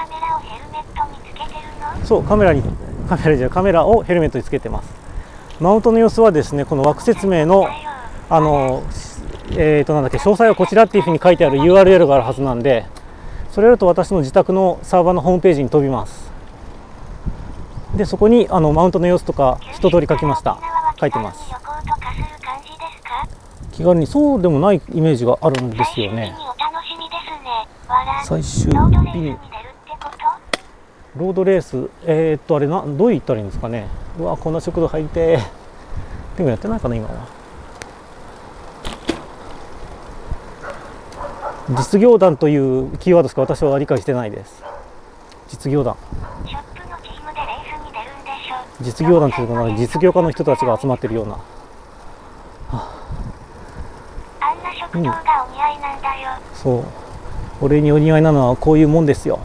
そう、カメラをヘルメットにつけてます。マウントの様子はですね、この枠説明のなんだっけ、詳細はこちらっていうふうに書いてある URL があるはずなんで、それだと私の自宅のサーバーのホームページに飛びます。でそこにマウントの様子とか一通り書いてます。気軽に、そうでもないイメージがあるんですよね。最終日にロードレース、あれどう言ったらいいんですかね。うわ、こんな食堂入りてー。でもやってないかな今は。実業団というキーワードしか私は理解してないです。実業団。実業団というか、実業家の人たちが集まってるような。そう。俺にお似合いなのはこういうもんですよ。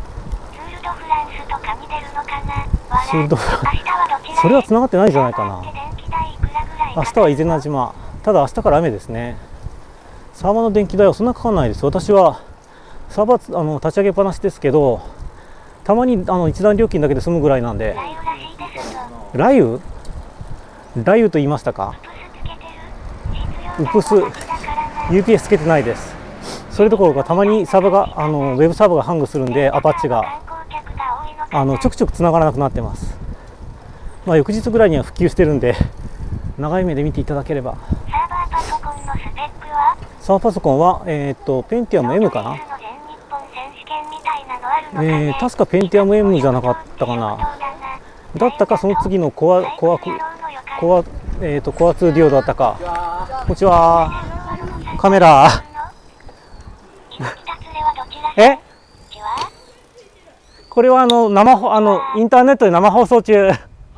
ツールドフランス、それはつながってないんじゃないかな。明日は伊是名島、ただ明日から雨ですね。サーバーの電気代はそんなかかんないです。私はサーバー立ち上げっぱなしですけど、たまに一段料金だけで済むぐらいなんで。雷雨と言いましたか。ウプス UPS つけてないです。それどころかたまにサーバーがウェブサーバーがハングするんで、アパッチがちょくちょくつながらなくなってます。まあ翌日ぐらいには復旧してるんで、長い目で見ていただければ。サーバーパソコンはペンティアム M かな。確かペンティアム M じゃなかったかな。だったかその次のコア高圧ディオードだったか。こんにちは。カメラ。え？これはインターネットで生放送中。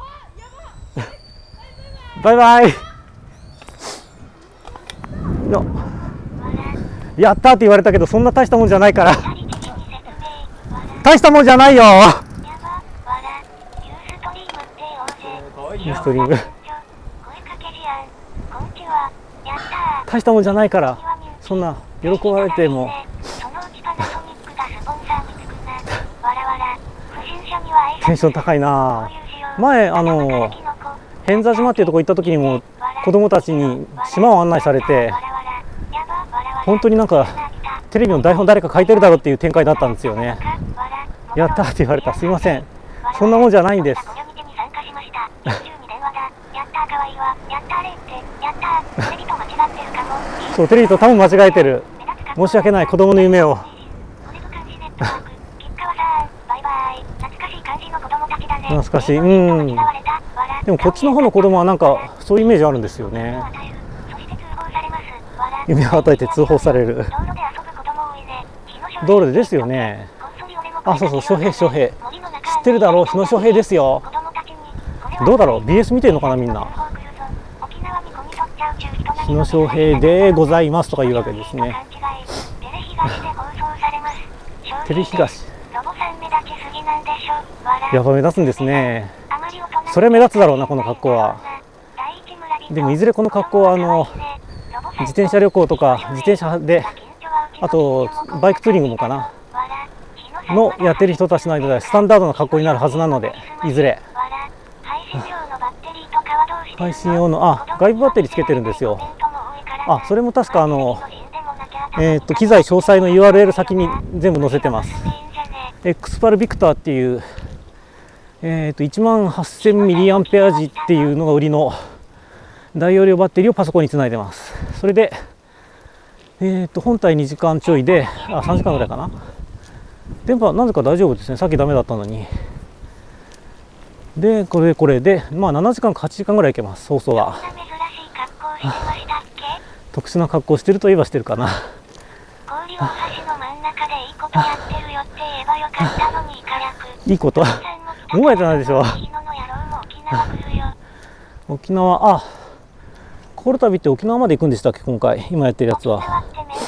バイバイ。やったーって言われたけど、そんな大したもんじゃないから。大したもんじゃないよ。ユーストリーム。大したもんじゃないから、そんな喜ばれても。テンション高いな。前偏座島っていうところ行った時にも子供たちに島を案内されて、本当になんかテレビの台本誰か書いてるだろうっていう展開だったんですよね。やったって言われた。すいません、そんなもんじゃないんです。そうテレビと多分間違えてる。申し訳ない、子供の夢を。懐かしい。でもこっちの方の子供はなんかそういうイメージあるんですよね。夢を与えて通報される。道路でですよね。あ、そうそう、翔平知ってるだろう。日野翔平ですよ。どうだろう、 BS 見てるのかなみんな。日野翔平でございますとか言うわけですね。テレ東。やっぱ目立つんですね。それ目立つだろうな、この格好は。でもいずれこの格好は自転車旅行とか自転車で、あとバイクツーリングもかなのやってる人たちの間でスタンダードな格好になるはずなので、いずれ配信用の外部バッテリーつけてるんですよ。それも確か機材詳細の URL 先に全部載せてます。エクスパルビクターっていう18000mAhっていうのが売りの大容量バッテリーをパソコンにつないでます。それで本体2時間ちょいで3時間ぐらいかな。電波なぜか大丈夫ですね。さっきダメだったのに。でこれで7時間か8時間ぐらいいけます。放送は。特殊な格好してるといえばしてるかな。いいこと思えてないでしょ。沖縄、コール旅って沖縄まで行くんでしたっけ、今回今やってるやつは。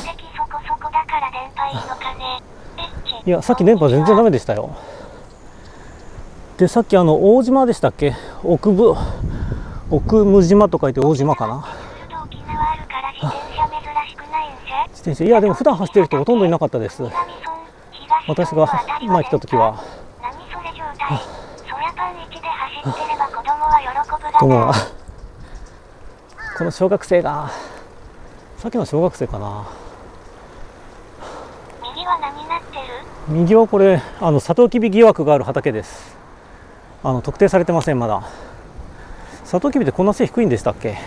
いや、さっき電波全然ダメでしたよ。でさっき大島でしたっけ、奥武島と書いて大島かな。自転車、いやでも普段走ってる人ほとんどいなかったです。私が前来た時は。この小学生が、さっきの小学生かな。右はこれサトウキビ疑惑がある畑です。特定されてませんまだ。サトウキビってこんな背低いんでしたっけ。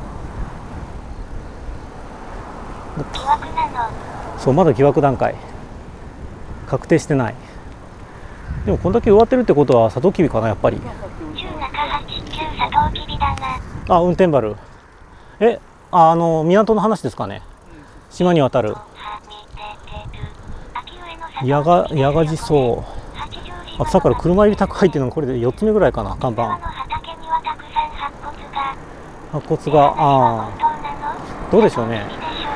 そう、まだ疑惑段階、確定してない。でもこんだけ植わってるってことはサトウキビかな、やっぱり。運転バル、港の話ですかね。島に渡るヤガジソウ。さっきから車入り宅配っていうのがこれで4つ目ぐらいかな、看板。白骨がどうでしょうね。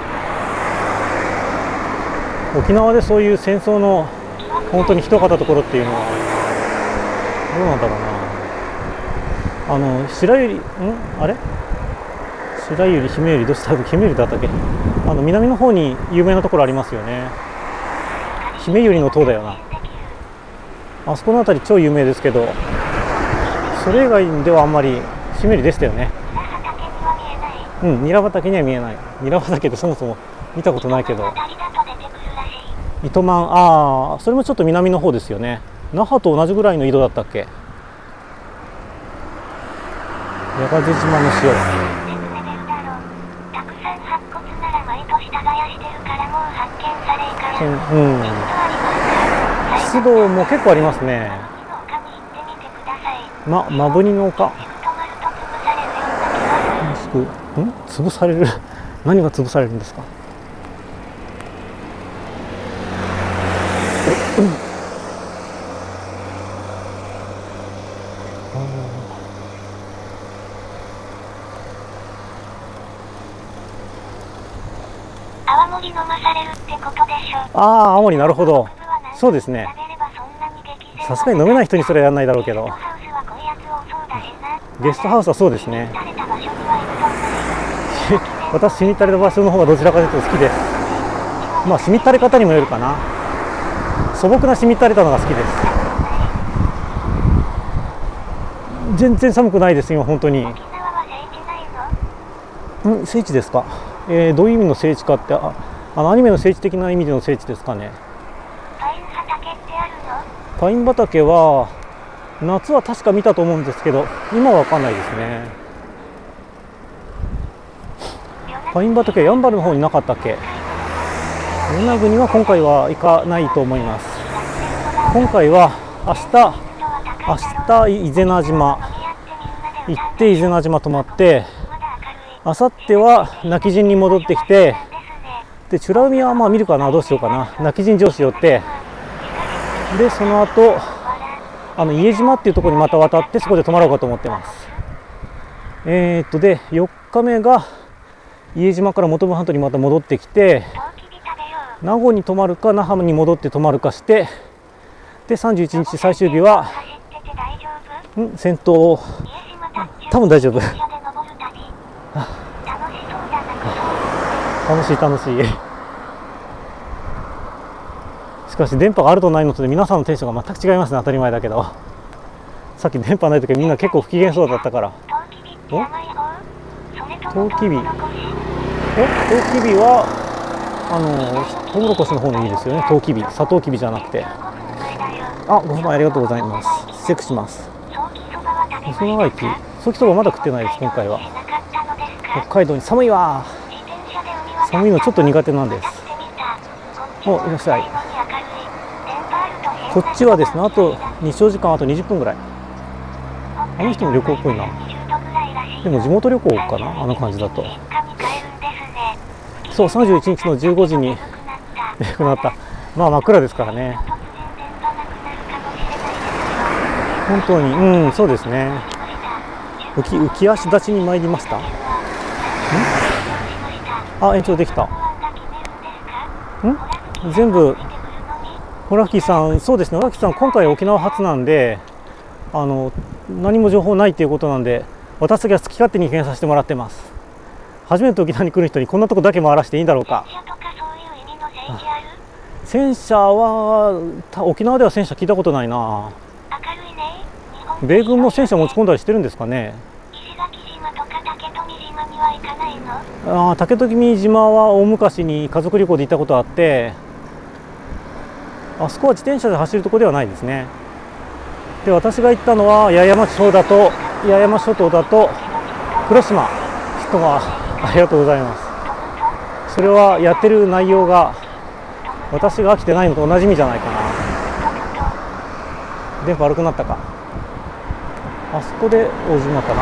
沖縄でそういう戦争の本当に一方ところっていうのはどうなんだろうな。白百合、姫百合、どうしたっけ、姫百合だったっけ。南の方に有名なところありますよね。姫百合の塔だよな。あそこの辺り超有名ですけど、それ以外ではあんまり姫百合でしたよね。ニラ畑には見えない。ニラ畑ってそもそも見たことないけど。糸満、それもちょっと南の方ですよね。那覇と同じぐらいの緯度だったっけ。八ヶ瀬島の塩。湿度も結構ありますね。マブニの丘。 く潰される何が潰されるんですか。 泡盛飲まされるってことでしょ。 ああ、青森、なるほど。そうですね。さすがに飲めない人にそれはやらないだろうけど。ゲストハウスはそうですね。私、しみったれた場所の方がどちらかというと好きです。まあ、しみったれ方にもよるかな。素朴なしみったれたのが好きです。全然寒くないですよ、本当に。聖地ですか。どういう意味の聖地かって、アニメの聖地的な意味での聖地ですかね。 パイン畑ってあるの？ パイン畑は夏は確か見たと思うんですけど、今は分かんないですね。パイン畑はやんばるの方になかったっけ。与那国は今回は行かないと思います。今回は明日伊是名島行って、伊是名島泊まって、明後日は今帰仁に戻ってきて、で美ら海はまあ見るかな、どうしようかな。今帰仁城市寄って、でその後伊江島っていうところにまた渡って、そこで泊まろうかと思ってます。で4日目が伊江島から本部半島にまた戻ってきて、名護に泊まるか那覇に戻って泊まるかして、で31日最終日は先頭、多分大丈夫。楽しい楽しい。しかし電波があるとないのとで皆さんのテンションが全く違いますね。当たり前だけど、さっき電波ない時はみんな結構不機嫌そうだったから。トウキビ、トウキビはトウモロコシの方のいいですよね。トウキビ、サトウキビじゃなくて。ご不満ありがとうございます。チェックします。細長駅、ソーキそばまだ食ってないです。今回は北海道に寒いわ。寒いのちょっと苦手なんです。いらっしゃい。こっちはですね、あと日照時間あと20分ぐらい。あの人も旅行っぽいな。でも地元旅行かな、あの感じだと。そう、31日の15時に眠くなった。まあ真っ暗ですからね。本当に、そうですね。浮き足立ちに参りました。延長できた。全部ホラキさん、そうですね、ホラキさん今回沖縄初なんで、何も情報ないということなんで、私が好き勝手に意見させてもらってます。初めて沖縄に来る人にこんなとこだけ回らせていいんだろうか。戦車は沖縄では戦車聞いたことないな。米軍も戦車持ち込んだりしてるんですかね。竹富島は大昔に家族旅行で行ったことあって、あそこは自転車で走るところではないですね。で、私が行ったのは八重山諸島だと黒島。人はありがとうございます。それはやってる内容が私が飽きてないのと同じ意味じゃないかな。電波悪くなったか。あそこで大島かな。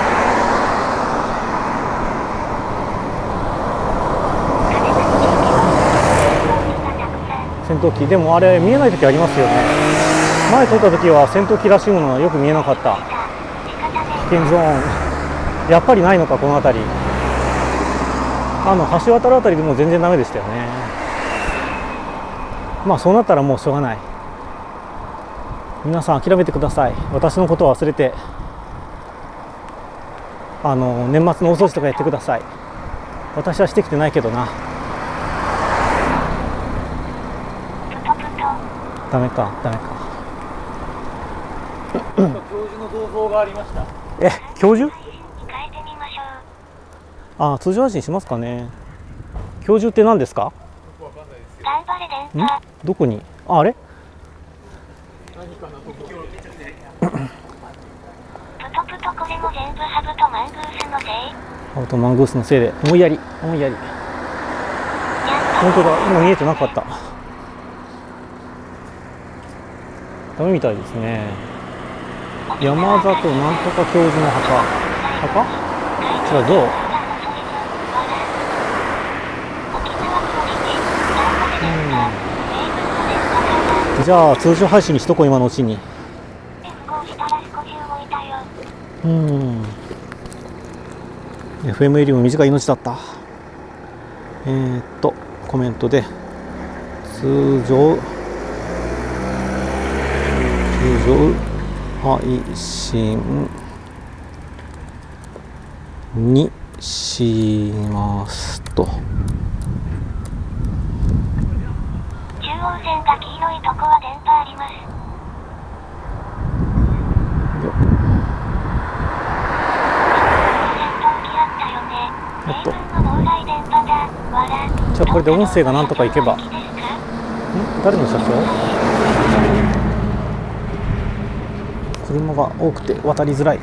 戦闘機、でもあれ見えない時ありますよね。前撮った時は戦闘機らしいものはよく見えなかった。危険ゾーンやっぱりないのか、この辺り。橋渡るあたりでも全然ダメでしたよね。まあそうなったらもうしょうがない。皆さん諦めてください。私のことを忘れて年末の大掃除とかやってください。私はしてきてないけどな。ダメか。 教授の銅像がありました。 教授？通常発信しますかね。教授って何ですか？どこに？あれ？ プトこれも全部ハブとマングースのせい？ ハブとマングースのせいで思いやり。本当だ、今見えてなかった。ダメみたいですね。山里なんとか教授の墓。 ちらどう？じゃあ通常配信にしとこう、今のうちに。FM よりも短い命だった。コメントで通常配信にしますと。 中央線が黄色いとこは電波あります。 じゃあこれで音声がなんとかいけば。誰の車掌？車が多くて渡りづらい。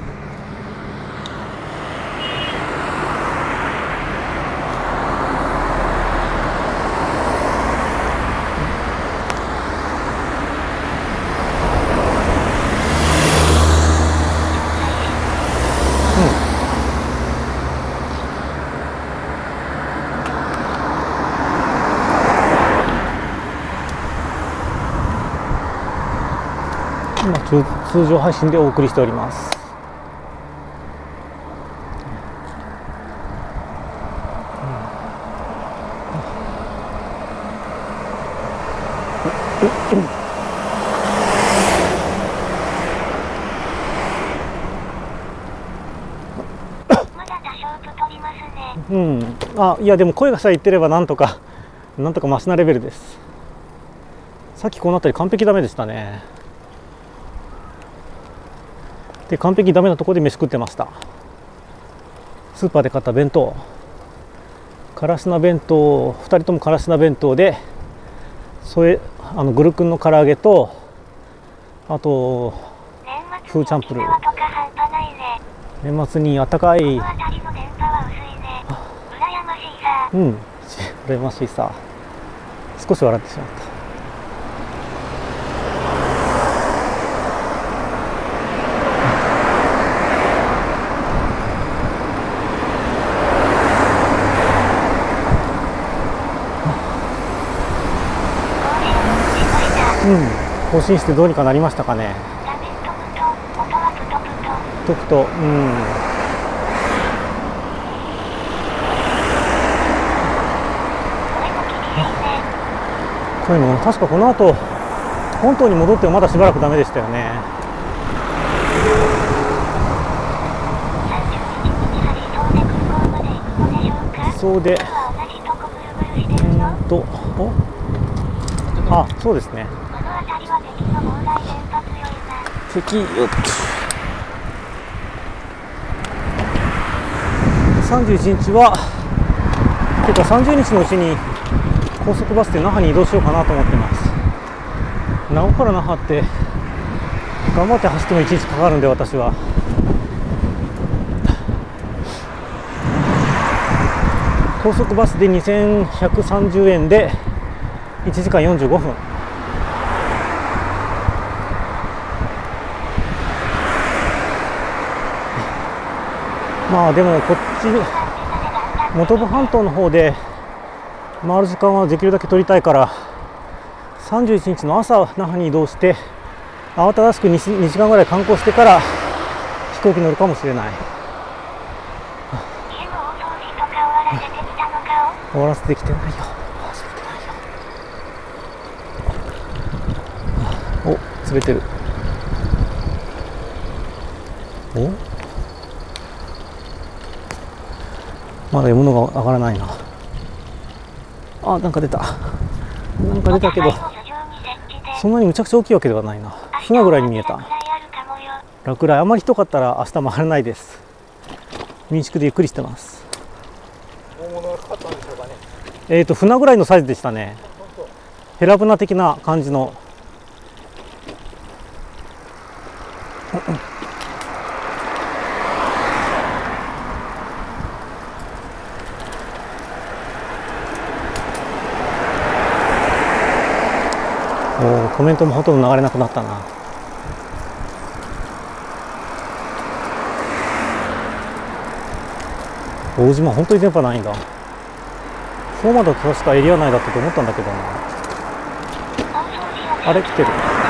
通常配信でお送りしております。いやでも声がさえ言ってればなんとかマシなレベルです。さっきこの辺り完璧ダメでしたね。で完璧ダメなところで飯食ってました。スーパーで買った弁当、からしな弁当、2人ともからしな弁当で、グルクンの唐揚げと、あとフーチャンプルー。年末にあったかい。羨ましいさ。少し笑ってしまった。更新してどうにかなりましたかね。プトプト、こういうの確かこの後本島に戻ってもまだしばらくダメでしたよね。そうでそうですね。敵よっ31日はてか30日のうちに高速バスで那覇に移動しようかなと思ってます。名護から那覇って頑張って走っても1日かかるんで、私は高速バスで2130円で1時間45分。まあでもこっち本部半島の方で回る時間はできるだけ取りたいから、31日の朝那覇に移動して慌ただしく 2時間ぐらい観光してから飛行機乗るかもしれない。終わらせてきてないよ。お、滑ってる。お、まだ獲物が上がらないな。なんか出た。なんか出たけど、そんなにむちゃくちゃ大きいわけではないな。船ぐらいに見えた。落雷、あまりひどかったら明日回れないです。民宿でゆっくりしてます。 大物がかかったんでしょうかね。 船ぐらいのサイズでしたね。ヘラブナ的な感じの。コメントもほとんど流れなくなったな。 大島本当に電波ないんだ。そうまでは確かエリア内だったと思ったんだけどな。あれ来てる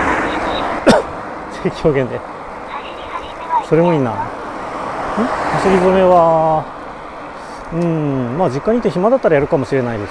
正規表現でそれもいいな。走り初めはまあ実家にいて暇だったらやるかもしれないです。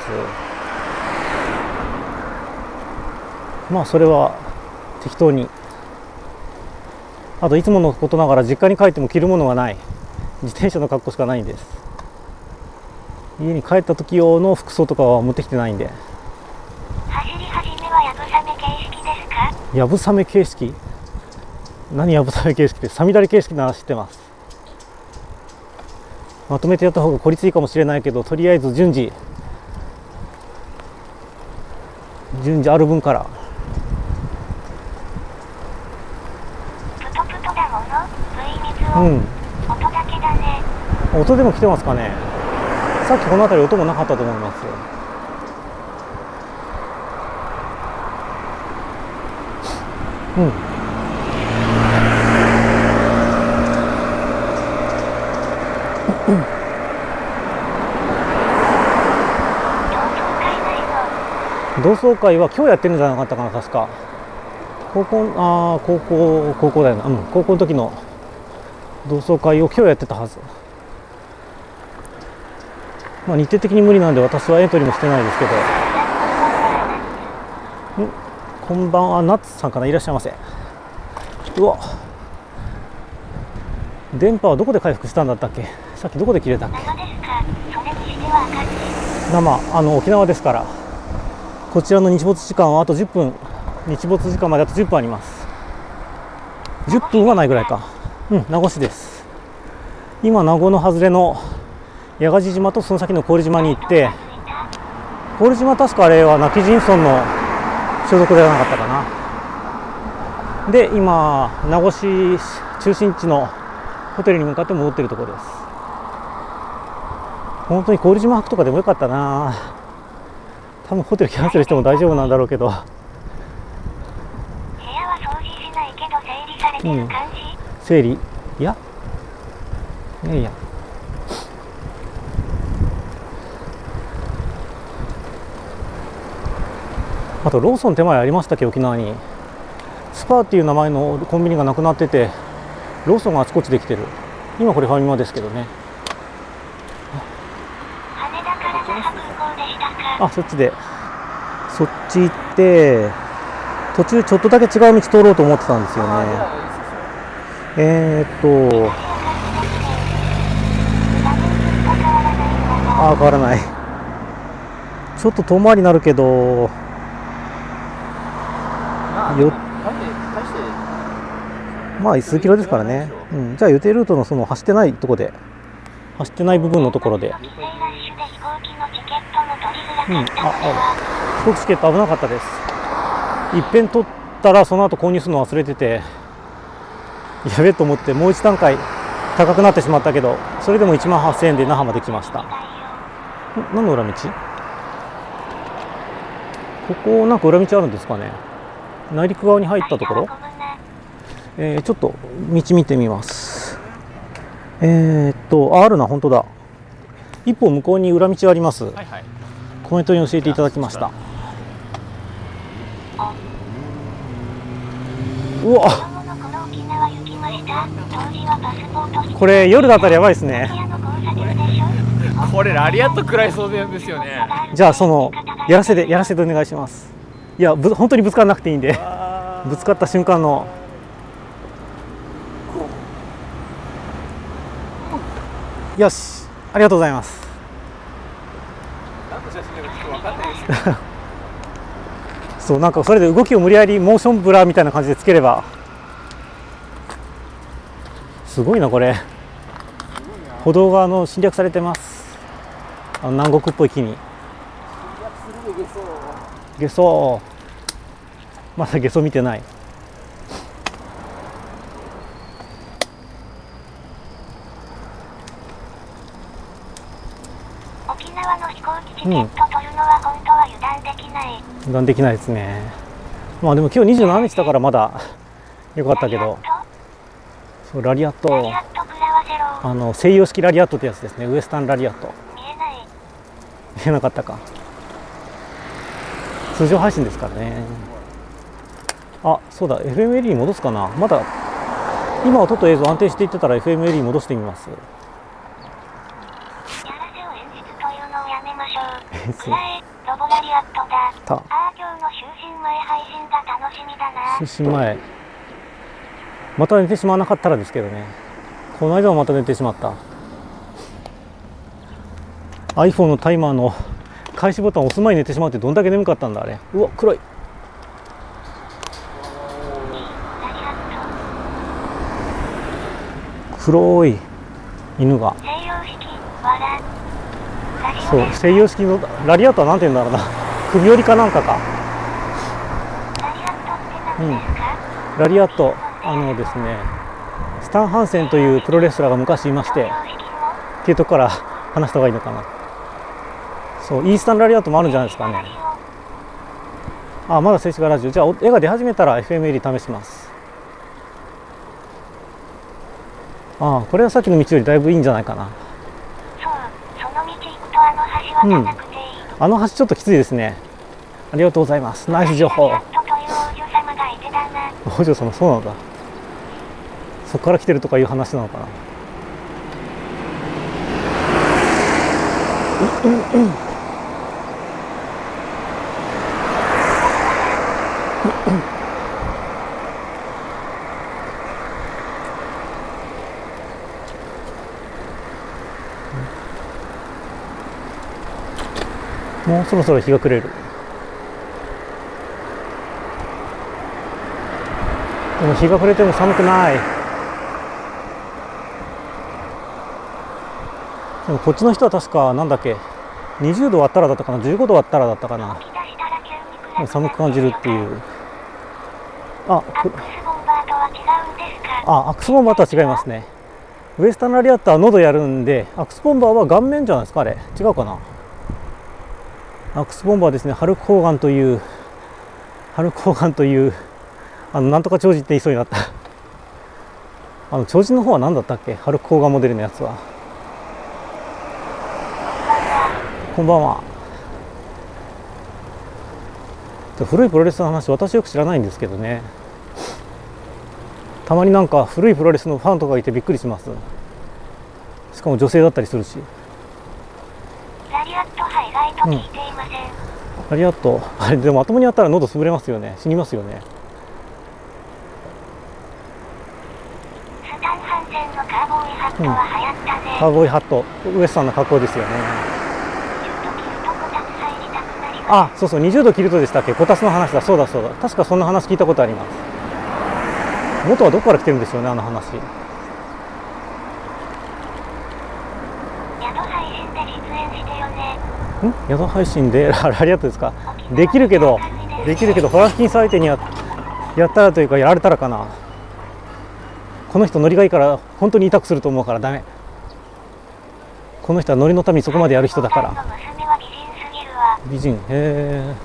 まあそれは適当に。あといつものことながら実家に帰っても着るものがない、自転車の格好しかないんです。家に帰った時用の服装とかは持ってきてないんで。 走り始めはやぶさめ形式ですか？ やぶさめ形式、何やぶさめ形式って、さみだれ形式なら知ってます。まとめてやった方が効率いいかもしれないけど、とりあえず順次ある分から。 プトプトだもの、V水を、音だけだね。 音でも来てますかね。さっきこの辺り音もなかったと思います。同窓会は今日やってるんじゃなかったかな、確か。高校だよな。高校の時の同窓会を今日やってたはず。まあ日程的に無理なんで私はエントリーもしてないですけど。こんばんは、ナッツさんかな、いらっしゃいませ。うわ、電波はどこで回復したんだったっけ。さっきどこで切れたっけ。生、沖縄ですから。こちらの日没時間はあと10分、日没時間まであと10分あります。10分はないぐらいか。名護市です。今名護の外れの屋我地島とその先の郡島に行って、郡島確かあれは亡き人村の所属ではなかったかな。で今名護市中心地のホテルに向かって戻っているところです。本当に郡島泊とかでもよかったな。多分ホテルキャンセルしても大丈夫なんだろうけど。 部屋は掃除しないけど整理されてる感じ？ 整理？いやあとローソン手前ありましたっけ、沖縄に。スパーっていう名前のコンビニがなくなってて、ローソンがあちこちできてる。今これファミマですけどね。 羽田から那覇空港でしたか？ そっちで、そっち行って途中ちょっとだけ違う道通ろうと思ってたんですよね。変わらない。ちょっと遠回りになるけどまあ数キロですからね。じゃあ予定ルートのその走ってないとこで、走ってない部分のところで。飛行機チケット危なかったです。いっぺん取ったらその後購入するの忘れてて、やべえと思ってもう一段階高くなってしまったけど、それでも18,000円で那覇まで来ました。何の裏道？ここなんか裏道あるんですかね。内陸側に入ったところ。ちょっと道見てみます。あるな、本当だ。一歩向こうに裏道あります。コメントに教えていただきました。うわ、これ夜だったらやばいですね。 これラリアット食らいそうですよね。 じゃあやらせでお願いします。いや本当にぶつからなくていいんで、ぶつかった瞬間の。よし、ありがとうございます。 何の写真だかちょっと分かんないですけどそう、なんかそれで動きを無理やりモーションブラみたいな感じでつければ。すごいなこれ。歩道が侵略されてます。南国っぽい木に。ゲソまだゲソ見てない。 沖縄の飛行機チケット取るのは本当は油断できない。 油断できないですね。まあでも今日27日だからまだよかったけど。そう、ラリアット。 ラリアット食らわせ西洋式ラリアットってやつですね。ウエスタンラリアット。 見えない。 見えなかったか。通常配信ですからね。あ、そうだ、FMLE に戻すかな。まだ今は撮った映像安定していってたら FMLE に戻してみます。 やらせを演出というのをやめましょう。くらえ、ロボラリアットだ。ああ、今日の就寝前配信が楽しみだな。 就寝前。また寝てしまわなかったらですけどね。この間はまた寝てしまった。iPhone のタイマーの開始ボタンを押す前に寝てしまうってどんだけ眠かったんだあれ。うわ、黒い。黒い犬が。そう、西洋式のラリアットはなんて言うんだろうな。首折りかなんかか。ラリアット、ですね、スタン・ハンセンというプロレスラーが昔いまして、っていうとこから話した方がいいのかな。そう、イースタンラリアットもあるんじゃないですかね。あ、まだ静止画ラジオ。じゃあ絵が出始めたら FMLE 試します。ああ、これはさっきの道よりだいぶいいんじゃないかな。 そう、その道行くとあの橋渡らなくていい。 あの橋ちょっときついですね。ありがとうございます。ナイス情報。王女様、そうなんだ。そこから来てるとかいう話なのかな。もうそろそろ日が暮れる。でも日が暮れても寒くない。でもこっちの人は確かなんだっけ、20度割ったらだったかな、15度割ったらだったかな。寒く感じるっていう。あ、アクスボンバーとは違いますね。ウエスタンラリアットは喉やるんで、アクスボンバーは顔面じゃないですか、あれ。違うかな。アクスボンバーですね、ハルク・ホーガンというなんとか超人って言いそうになった。超人の方は何だったっけ、ハルク・ホーガンモデルのやつは。こんばんは。古いプロレスの話、私よく知らないんですけどね。たまになんか古いプロレスのファンとかいてびっくりします。しかも女性だったりするし。 ラリアットは意外と聞いていません。 ラリアット、あれでもまともにやったら喉潰れますよね。死にますよね。 スタン・ハンセンのカーボーイハットは流行ったね。 カーボーイハット、ウエスタンの格好ですよね。あ、そうそう、20度切るとでしたっけ、こたつの話だ。そうだそうだ、確かそんな話聞いたことあります。元はどこから来てるんでしょうね、あの話。 宿配信で実演してよね。 宿配信でラリアットですか。できるけどホラースキンス相手にやったらというか、やられたらかな。この人ノリがいいから本当に痛くすると思うからダメ。この人はノリのためにそこまでやる人だから。美人、へえ。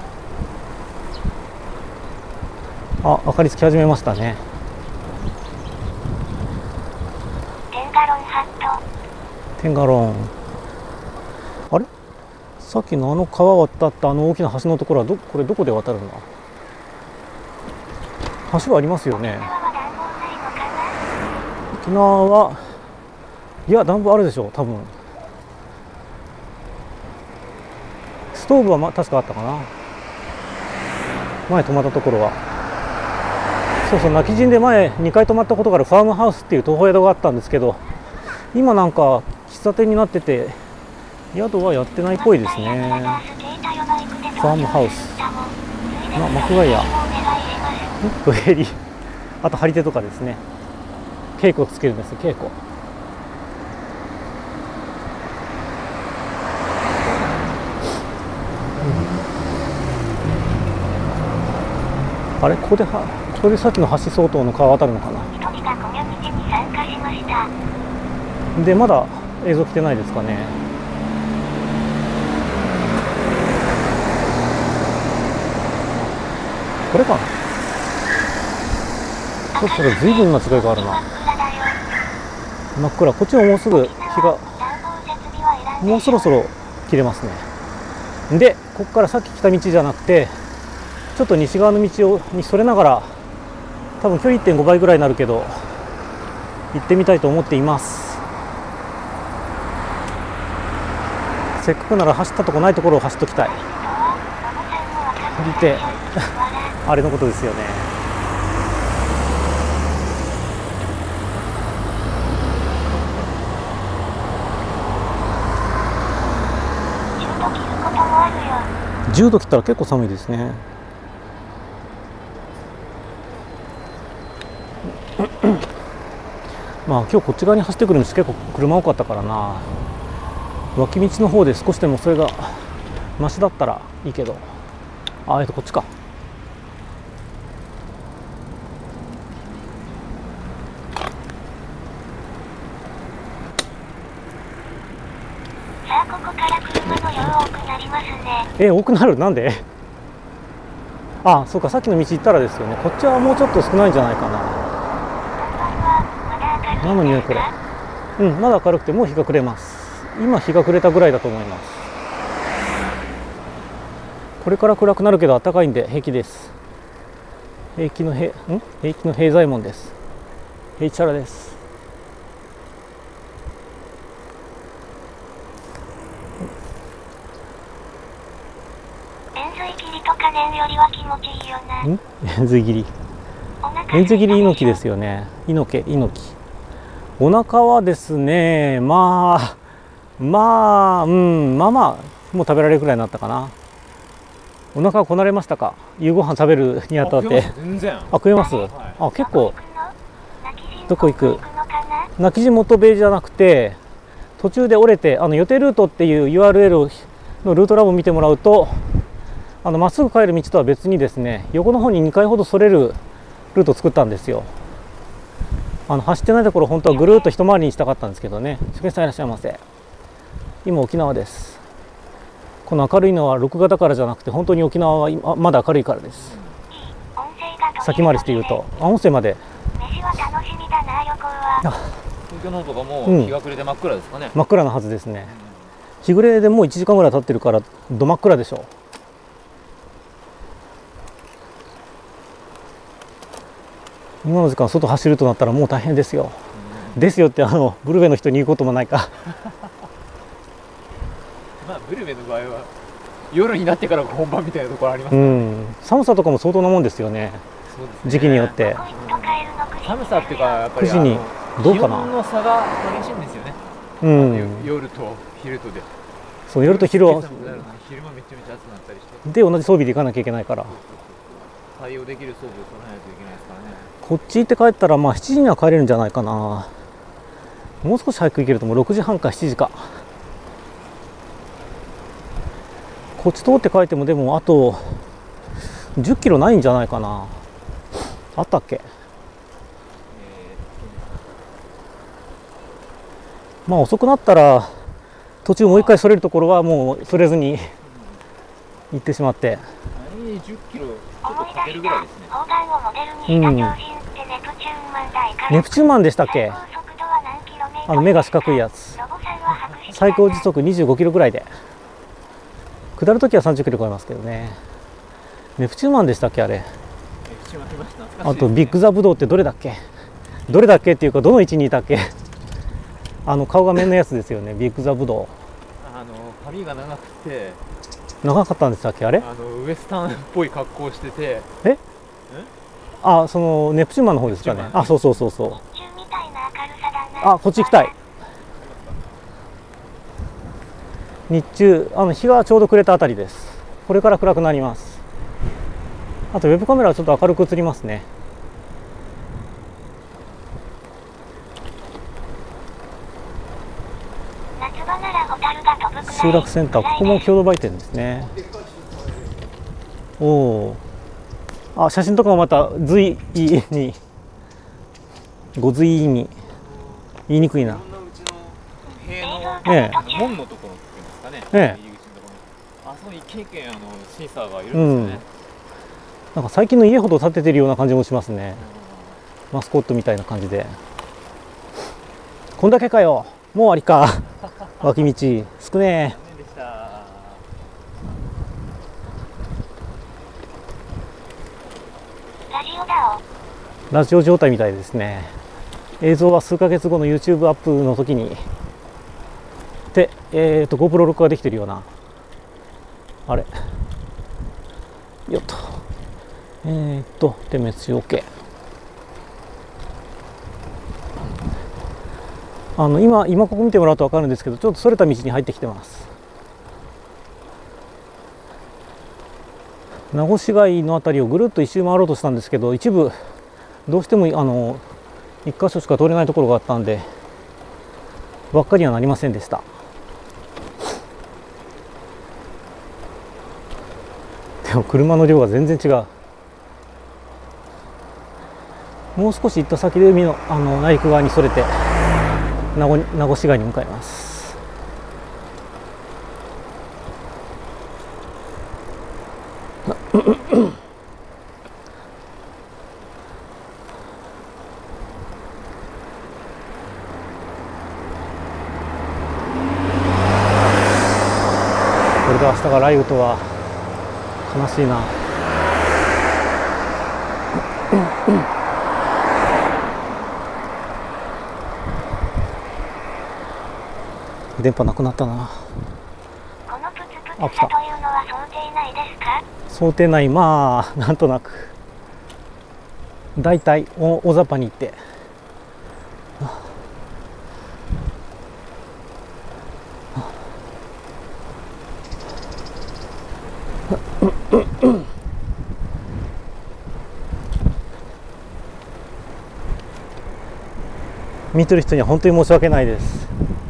あ、明かりつき始めましたね。 テンガロンハット。 テンガロン。あれ、さっきの川を渡った大きな橋のところはこれどこで渡るんだ。橋はありますよね。沖縄は、いや、暖房あるでしょう、多分。ストーブは確かあったかな、前泊まったところは。そうそう、泣き陣で前2回泊まったことがあるファームハウスっていう東宝宿があったんですけど、今なんか喫茶店になってて宿はやってないっぽいですね。ファームハウス、幕ヶ谷、トヘリ、あと張り手とかですね。稽古をつけるんですよ、稽古。あれ、ここでさっきの橋相当の川渡るのかな。で、まだ映像来てないですかね。これかな。そろそろ随分な違いがあるな。 真っ暗。こっちももうすぐ日がもうそろそろ切れますね。でここからさっき来た道じゃなくてちょっと西側の道にそれながら多分距離 1.5 倍ぐらいになるけど行ってみたいと思っています。せっかくなら走ったとこないところを走っときたい。見てあれのことですよね。10度切ったら結構寒いですね。まあ今日こっち側に走ってくる道結構車多かったからな。脇道の方で少しでもそれがマシだったらいいけど。こっちか。 さあここから車の量多くなりますね。 多くなる？なんで？そうか、さっきの道行ったらですよね。こっちはもうちょっと少ないんじゃないかな。なのにね、これまだ明るくてもう日が暮れます。今日が暮れたぐらいだと思います。これから暗くなるけど暖かいんで平気です。平気の平左衛門です。平チャラです。 円髄切りとか年よりは気持ちいいよな。 円髄切り。円髄切り猪木ですよね。猪木。お腹はですね、まあもう食べられるくらいになったかな。お腹はこなれましたか？夕ご飯食べるにあたって。 全然。 食えます？結構。どこ行く？泣き地元ベイじゃなくて途中で折れて予定ルートっていう URL のルートラボを見てもらうとまっすぐ帰る道とは別にですね、横の方に2回ほどそれるルートを作ったんですよ。走ってないところ本当はぐるっと一回りにしたかったんですけどね。しげさんいらっしゃいませ。今沖縄です。この明るいのは録画だからじゃなくて本当に沖縄は今まだ明るいからです。先回りして言うと音声まで。 飯は楽しみだな、旅行は。 東京の方とかも日が暮れて真っ暗ですかね。 真っ暗なはずですね。日暮れでもう1時間ぐらい経ってるからど真っ暗でしょう。今の時間外走るとなったらもう大変ですよ。ですよってブルベの人に言うこともないか。 まあブルベの場合は夜になってから本番みたいなところありますからね。 寒さとかも相当なもんですよね。 そうですね、 時期によって。 寒さっていうかやっぱり 9時にどうかな。 気温の差が激しいんですよね。夜と昼とで。 そう、夜と昼は昼間めちゃめちゃ暑くなったりしてで同じ装備で行かなきゃいけないから。 対応できる装備を備えないといけないですからね。 こっち行って帰ったら7時には帰れるんじゃないかな。もう少し早く行けるともう6時半か7時か。こっち通って帰ってもでもあと10キロないんじゃないかな。あったっけ？遅くなったら途中もう一回それるところはもうそれずに行ってしまって。 10キロちょっとかけるぐらいですね。 ネプチューンマンでしたっけ？目が四角いやつ。最高時速25キロぐらいで下るときは30キロ超えますけどね。ネプチューンマンでしたっけあれ。あとビッグザブドウってどれだっけっていうかどの位置にいたっけ？顔が面のやつですよね。ビッグザブドウ。 髪が長くて長かったんでしたっけあれ。 ウエスタンっぽい格好をしてて。 そのネプチューンマンの方ですかね。そう。こっち行きたい。日中日がちょうど暮れたあたりです。これから暗くなります。あとウェブカメラはちょっと明るく映りますね。集落センター、ここも共同売店ですね。写真とかもまた随意にご随意に言いにくいな。 門のところっていうんですかね。入り口のところにそこに一軒一軒シーサーがいるんですよね。 なんか最近の家ほど建ててるような感じもしますね。マスコットみたいな感じで。 こんだけかよ。もう終わりか。脇道少ねえ。 ラジオだお。 ラジオ状態みたいですね。映像は数ヶ月後の YouTube アップの時にで、GoPro 録画できてるような。あれよっと点滅し OK。今ここ見てもらうと分かるんですけど、ちょっとそれた道に入ってきてます。名護市街の辺りをぐるっと一周回ろうとしたんですけど、一部どうしても一箇所しか通れないところがあったんで輪っかにはなりませんでした。でも車の量が全然違う。もう少し行った先で海の内陸側にそれて名護市街に向かいます。これで明日が雷雨とは悲しいな。電波なくなったな。 このプツプツさというのは想定内ですか？ 想定内、まあなんとなく。だいたい大雑把に行って。見てる人には本当に申し訳ないです。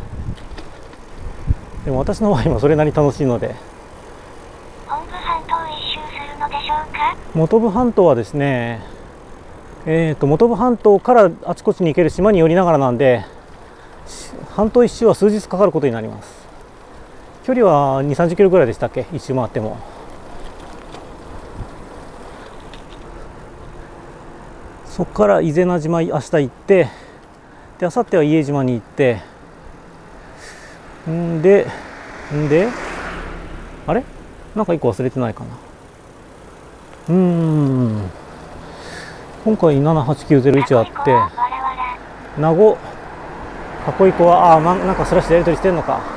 でも私の場合もそれなりに楽しいので。 本部半島一周するのでしょうか？ 本部半島はですね、本部半島からあちこちに行ける島に寄りながらなんで、半島一周は数日かかることになります。距離は2、30キロぐらいでしたっけ、一周回っても。そこから伊是名島明日行って、で明後日は伊江島に行って、であれなんか一個忘れてないかな。今回78901あって、名護囲い子はなんかスラッシュでやり取りしてんのか。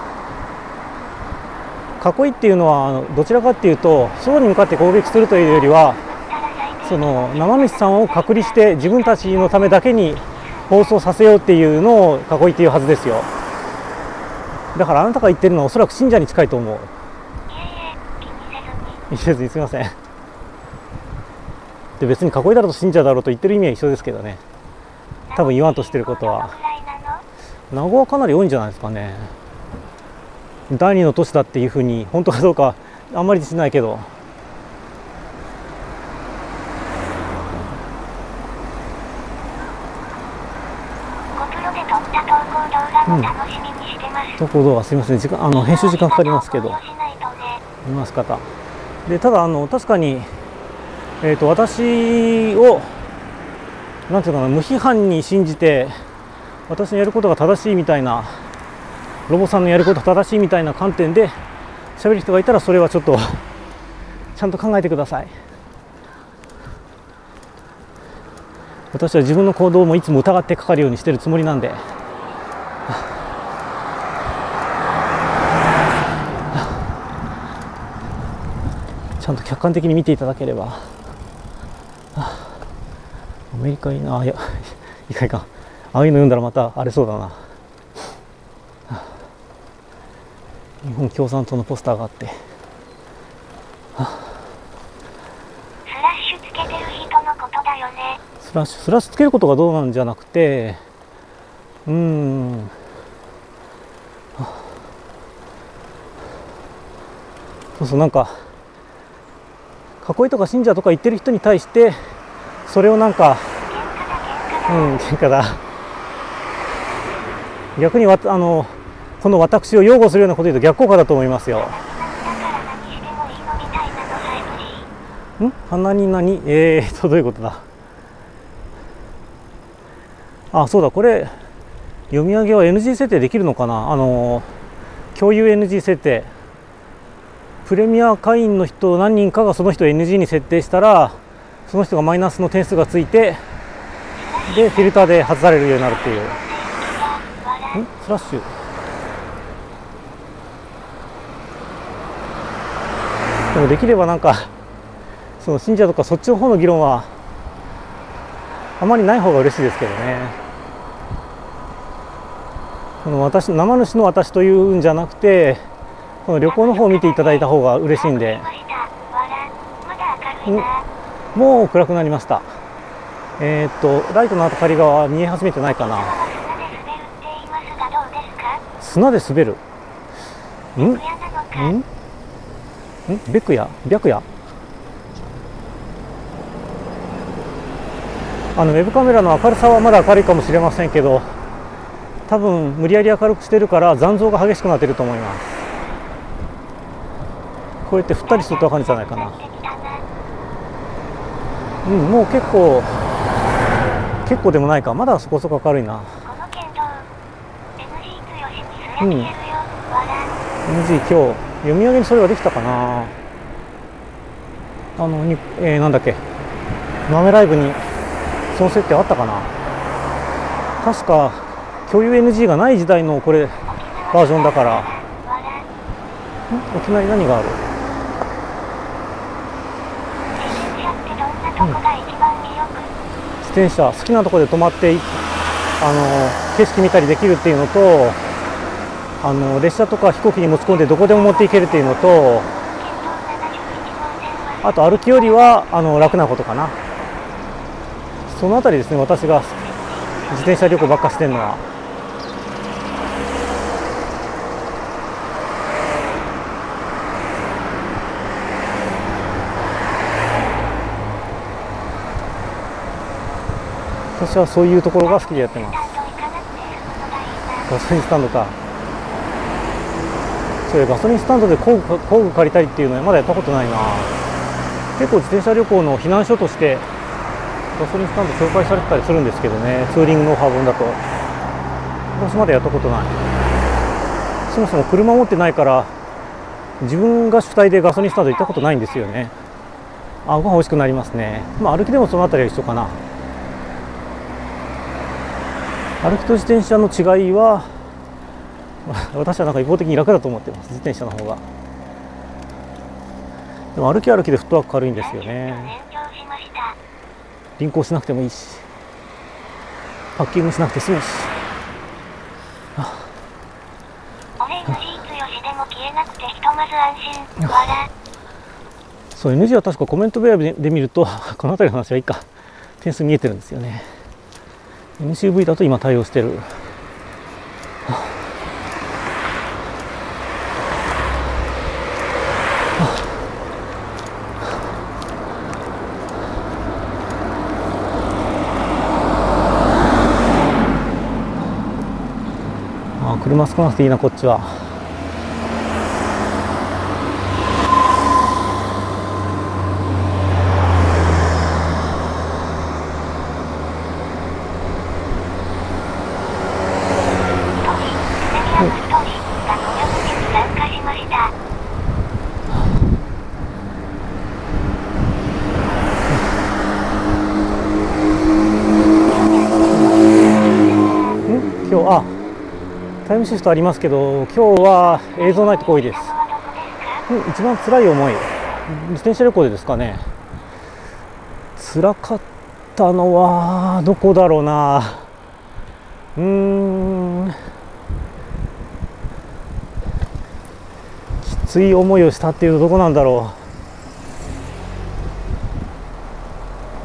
囲いっていうのはどちらかっていうと外に向かって攻撃するというよりは、その生主さんを隔離して自分たちのためだけに放送させようっていうのを囲いっていうはずですよ。だからあなたが言ってるのはおそらく信者に近いと思う。気にせずにすみません。で別に囲いだろうと信者だろうと言ってる意味は一緒ですけどね。多分言わんとしてることは。名護はかなり多いんじゃないですかね。第二の都市だっていうふうに本当かどうかあんまり自信ないけど。投稿動画すみません、編集時間かかりますけど見ます方で、ただ確かに、私をなんていうかな、無批判に信じて私のやることが正しいみたいな、ロボさんのやることが正しいみたいな観点で喋る人がいたら、それはちょっとちゃんと考えてください。私は自分の行動もいつも疑ってかかるようにしてるつもりなんで。ちゃんと客観的に見ていただければ。アメリカいいな。いかんいかん。ああいうの読んだらまた荒れそうだな。日本共産党のポスターがあって。 スラッシュつけてる人のことだよね。 スラッシュつけることがどうなんじゃなくて、そうそう、なんか囲いとか信者とか言ってる人に対してそれをなんか喧嘩だ逆にこの私を擁護するようなこと言うと逆効果だと思いますよ。鼻に何どういうことだ。そうだ、これ読み上げは NG 設定できるのかな。共有 NG 設定、プレミア会員の人何人かがその人を NG に設定したら、その人がマイナスの点数がついて、でフィルターで外されるようになるっていう。スラッシュ、でもできればなんかその信者とかそっちの方の議論はあまりない方が嬉しいですけどね。この私、生主の私というんじゃなくて、この旅行の方を見ていただいた方が嬉しいんで。もう暗くなりました。ライトの明かりが見え始めてないかな。砂で滑る。白夜ウェブカメラの明るさはまだ明るいかもしれませんけど、多分無理やり明るくしてるから残像が激しくなっていると思います。こうやって振ったりすると分かるんじゃないかな。もう結構でもないか。まだそこそこ明るいな。NG 今日読み上げにそれができたかな。なんだっけ、豆ライブにその設定あったかな。確か共有 NG がない時代のこれバージョンだから。沖縄に何がある？自転車好きなところで止まって景色見たりできるっていうのと、列車とか飛行機に持ち込んでどこでも持っていけるっていうのと、あと歩きよりは楽なことかな。そのあたりですね、私が自転車旅行ばっかしてるのは。私はそういうところが好きでやってます。ガソリンスタンドか。それガソリンスタンドで工具借りたりっていうのはまだやったことないな。結構自転車旅行の避難所としてガソリンスタンド紹介されてたりするんですけどね、ツーリングノウハウ本だと。私まだやったことない。そもそも車持ってないから自分が主体でガソリンスタンド行ったことないんですよね。ご飯美味しくなりますね。歩きでもそのあたりは一緒かな。歩きと自転車の違いは私はなんか一方的に楽だと思ってます、自転車の方が。でも歩きでフットワーク軽いんですよね。輪行しなくてもいいし、パッキングしなくて済むし。そう、NG は確かコメント部屋で見るとこの辺りの話はいいか、点数見えてるんですよね。NCV だと今対応してる。車少なくていいな、こっちは。今日タイムシフトありますけど、今日は映像ないとこ多いです。一番辛い思い、自転車旅行でですかね。辛かったのはどこだろうな。きつい思いをしたっていうとどこなんだろう。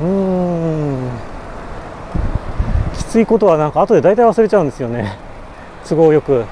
きついことはなんか後で大体忘れちゃうんですよね、都合よく。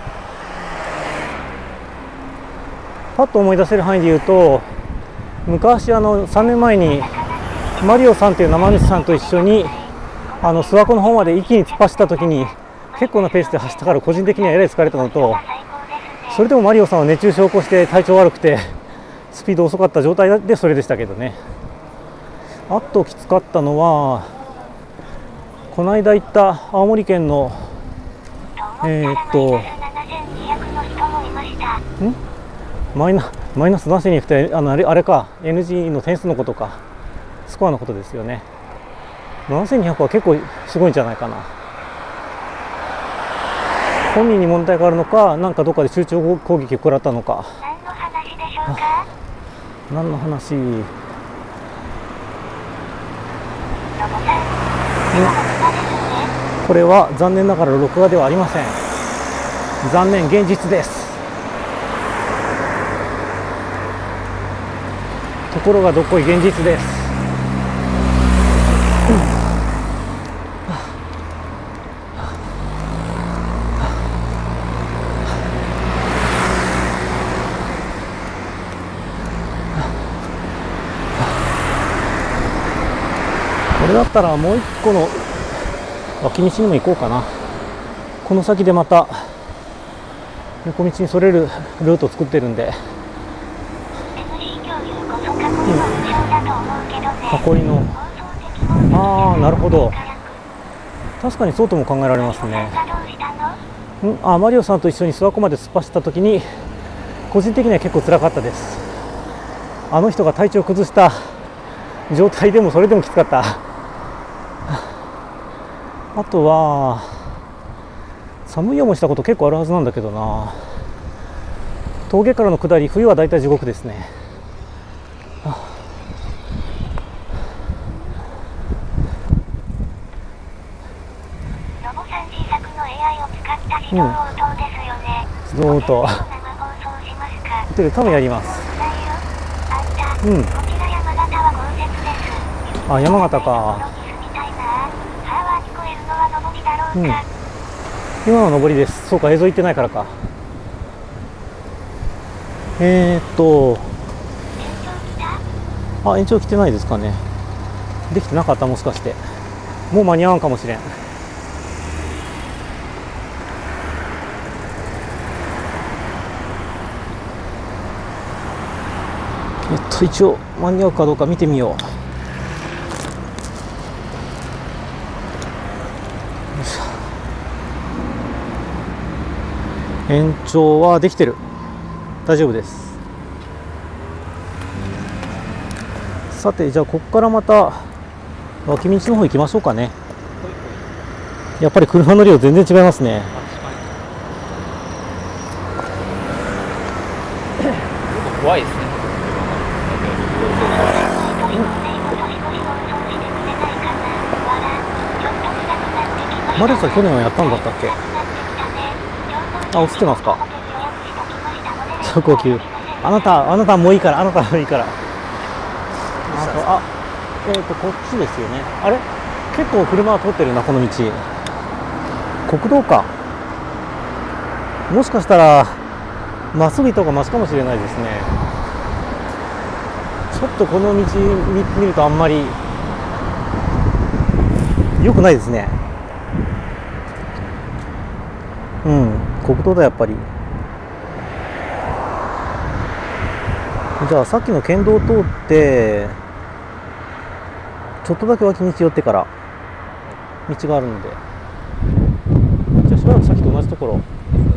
パッと思い出せる範囲で言うと、昔3年前にマリオさんという生主さんと一緒に諏訪湖の方まで一気に突っ走った時に結構なペースで走ったから個人的にはえらい疲れたのと、それでもマリオさんは熱中症を起こして体調悪くてスピード遅かった状態でそれでしたけどね。あときつかったのはこの間行った青森県のマイナス7200ってあれか NG の点数のことか、スコアのことですよね。7200は結構すごいんじゃないかな。本人に問題があるのか、なんかどっかで集中攻撃を食らったのか。 何の話でしょうか。 何の話。これは残念ながら録画ではありません。残念、現実です。ところがどっこい現実です。これだったらもう一個の脇道にも行こうかな。この先でまた横道にそれるルートを作ってるんで、囲いの、ああなるほど、確かにそうとも考えられますね。マリオさんと一緒に諏訪湖まで突っ走った時に個人的には結構辛かったです。あの人が体調を崩した状態でもそれでもきつかった。あとは寒い思いしたこと結構あるはずなんだけどな。峠からの下り、冬はだいたい地獄ですね。 ロボさん自作の AI を使った自動応答ですよね。 自動応答。 生放送しますか。 多分やります。 こちら山形は豪雪です。 あ、山形か。今の上りです。そうか、映像行ってないからか。延長来てないですかね。できてなかった、もしかして。もう間に合わんかもしれん。一応間に合うかどうか見てみよう。延長はできてる。大丈夫です。さて、じゃあここからまた脇道の方行きましょうかね。やっぱり車の量全然違いますね。 怖いですね。 マリオさん去年はやったんだったっけ。あ、映ってますか。超高級。あなたもういいから、あなたもいいから。こっちですよね。あれ、結構車は通ってるな、この道。国道か。もしかしたらまっすぐ行った方がマシかもしれないですね。ちょっとこの道見るとあんまり良くないですね。うん、国道だやっぱり。じゃあさっきの県道を通ってちょっとだけ脇道寄ってから道があるので、じゃあしばらくさっきと同じところ。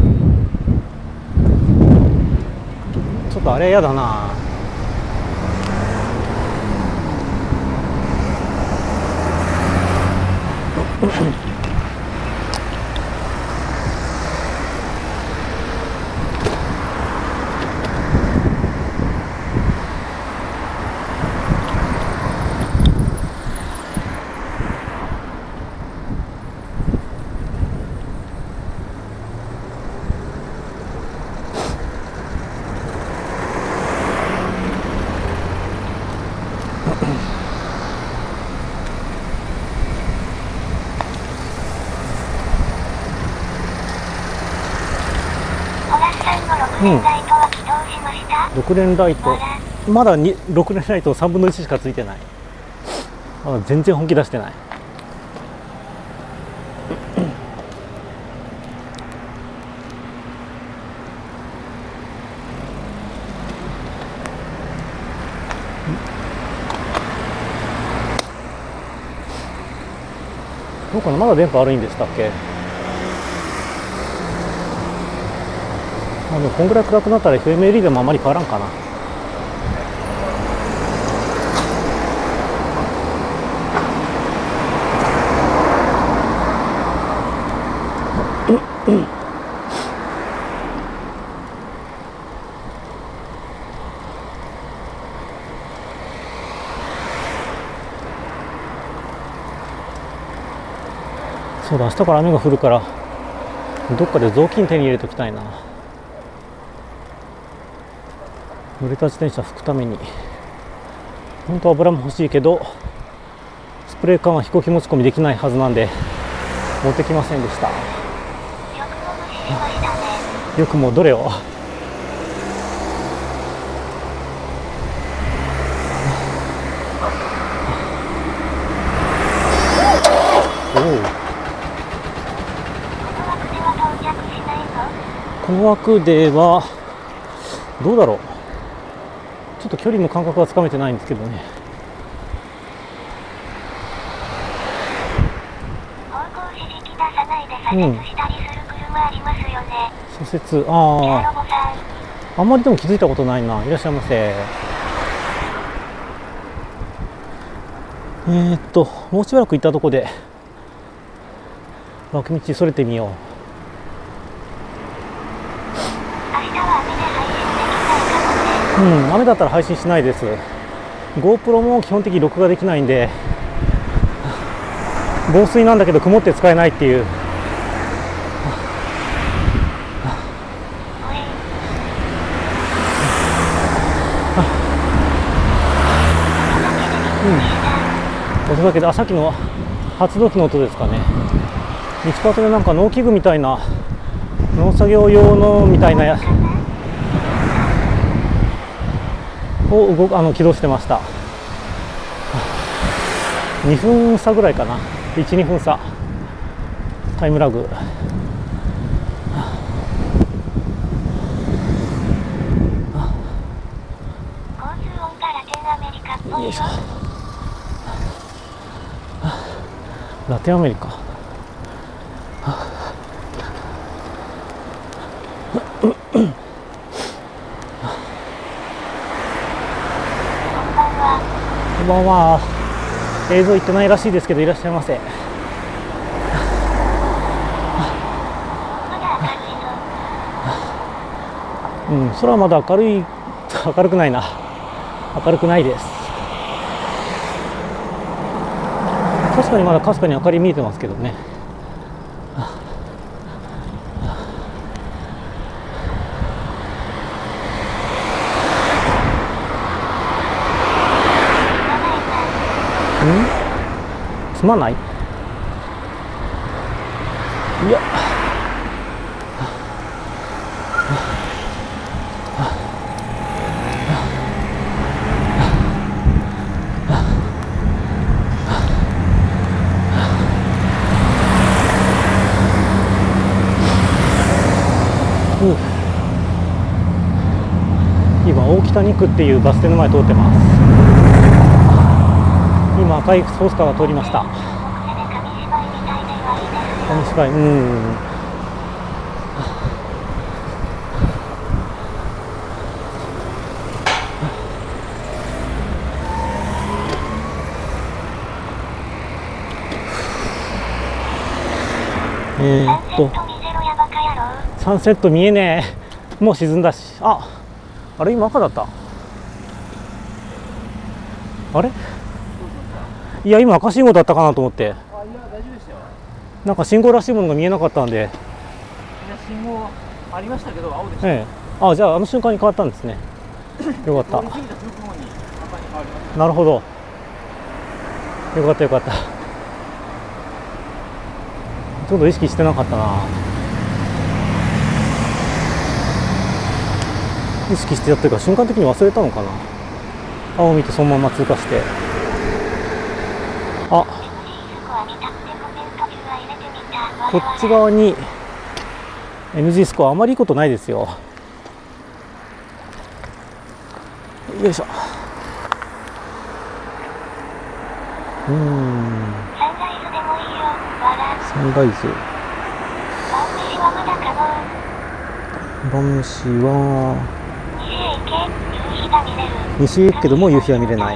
ちょっとあれやだな。6連ライト、まだ6連ライト3分の1しかついてない。全然本気出してない。どうかな、まだ電波悪いんでしたっけ。 でもこんぐらい暗くなったら FMLE でもあまり変わらんかな。そうだ、明日から雨が降るからどっかで雑巾手に入れておきたいな。濡れた自転車拭くために。本当は油も欲しいけどスプレー缶は飛行機持ち込みできないはずなんで持ってきませんでした。よくもどれを。この枠ではどうだろう。ちょっと距離の感覚はつかめてないんですけどね。左折、あんまりでも気づいたことないな。いらっしゃいませ。もうしばらく行ったとこで脇道それてみよう。雨だったら配信しないです。 GoPro も基本的に録画できないんで、防水なんだけど曇って使えないっていう。音だけで、さっきの発動機の音ですかね。道端でなんか農機具みたいな、農作業用のみたいなを起動してました。2分差ぐらいかな。1、2分差。タイムラグ。よいしょ。ラテンアメリカ。こんばんは。映像行ってないらしいですけどいらっしゃいませ。空はまだ明るくないな。明るくないです。確かにまだかすかに明かり見えてますけどね。すまない。いや。今大北2区っていうバス停の前通ってます。今赤いソースカーが通りました。紙芝居、サンセット見えねえ。もう沈んだし。あれ今赤だった。あれ、いや今赤信号だったかなと思って。なんか信号らしいものが見えなかったんで。 信号ありましたけど青でした。 じゃあ瞬間に変わったんですね。よかった。なるほど。よかったよかった。ちょっと意識してなかったな。意識してやってるから瞬間的に忘れたのかな。青見てそのまま通過して。こっち側に NG スコアあまりいいことないですよ。よいしょ。サンライズ。 晩飯は西へ行け、夕日が見れる。 西へ行くけども夕日は見れない。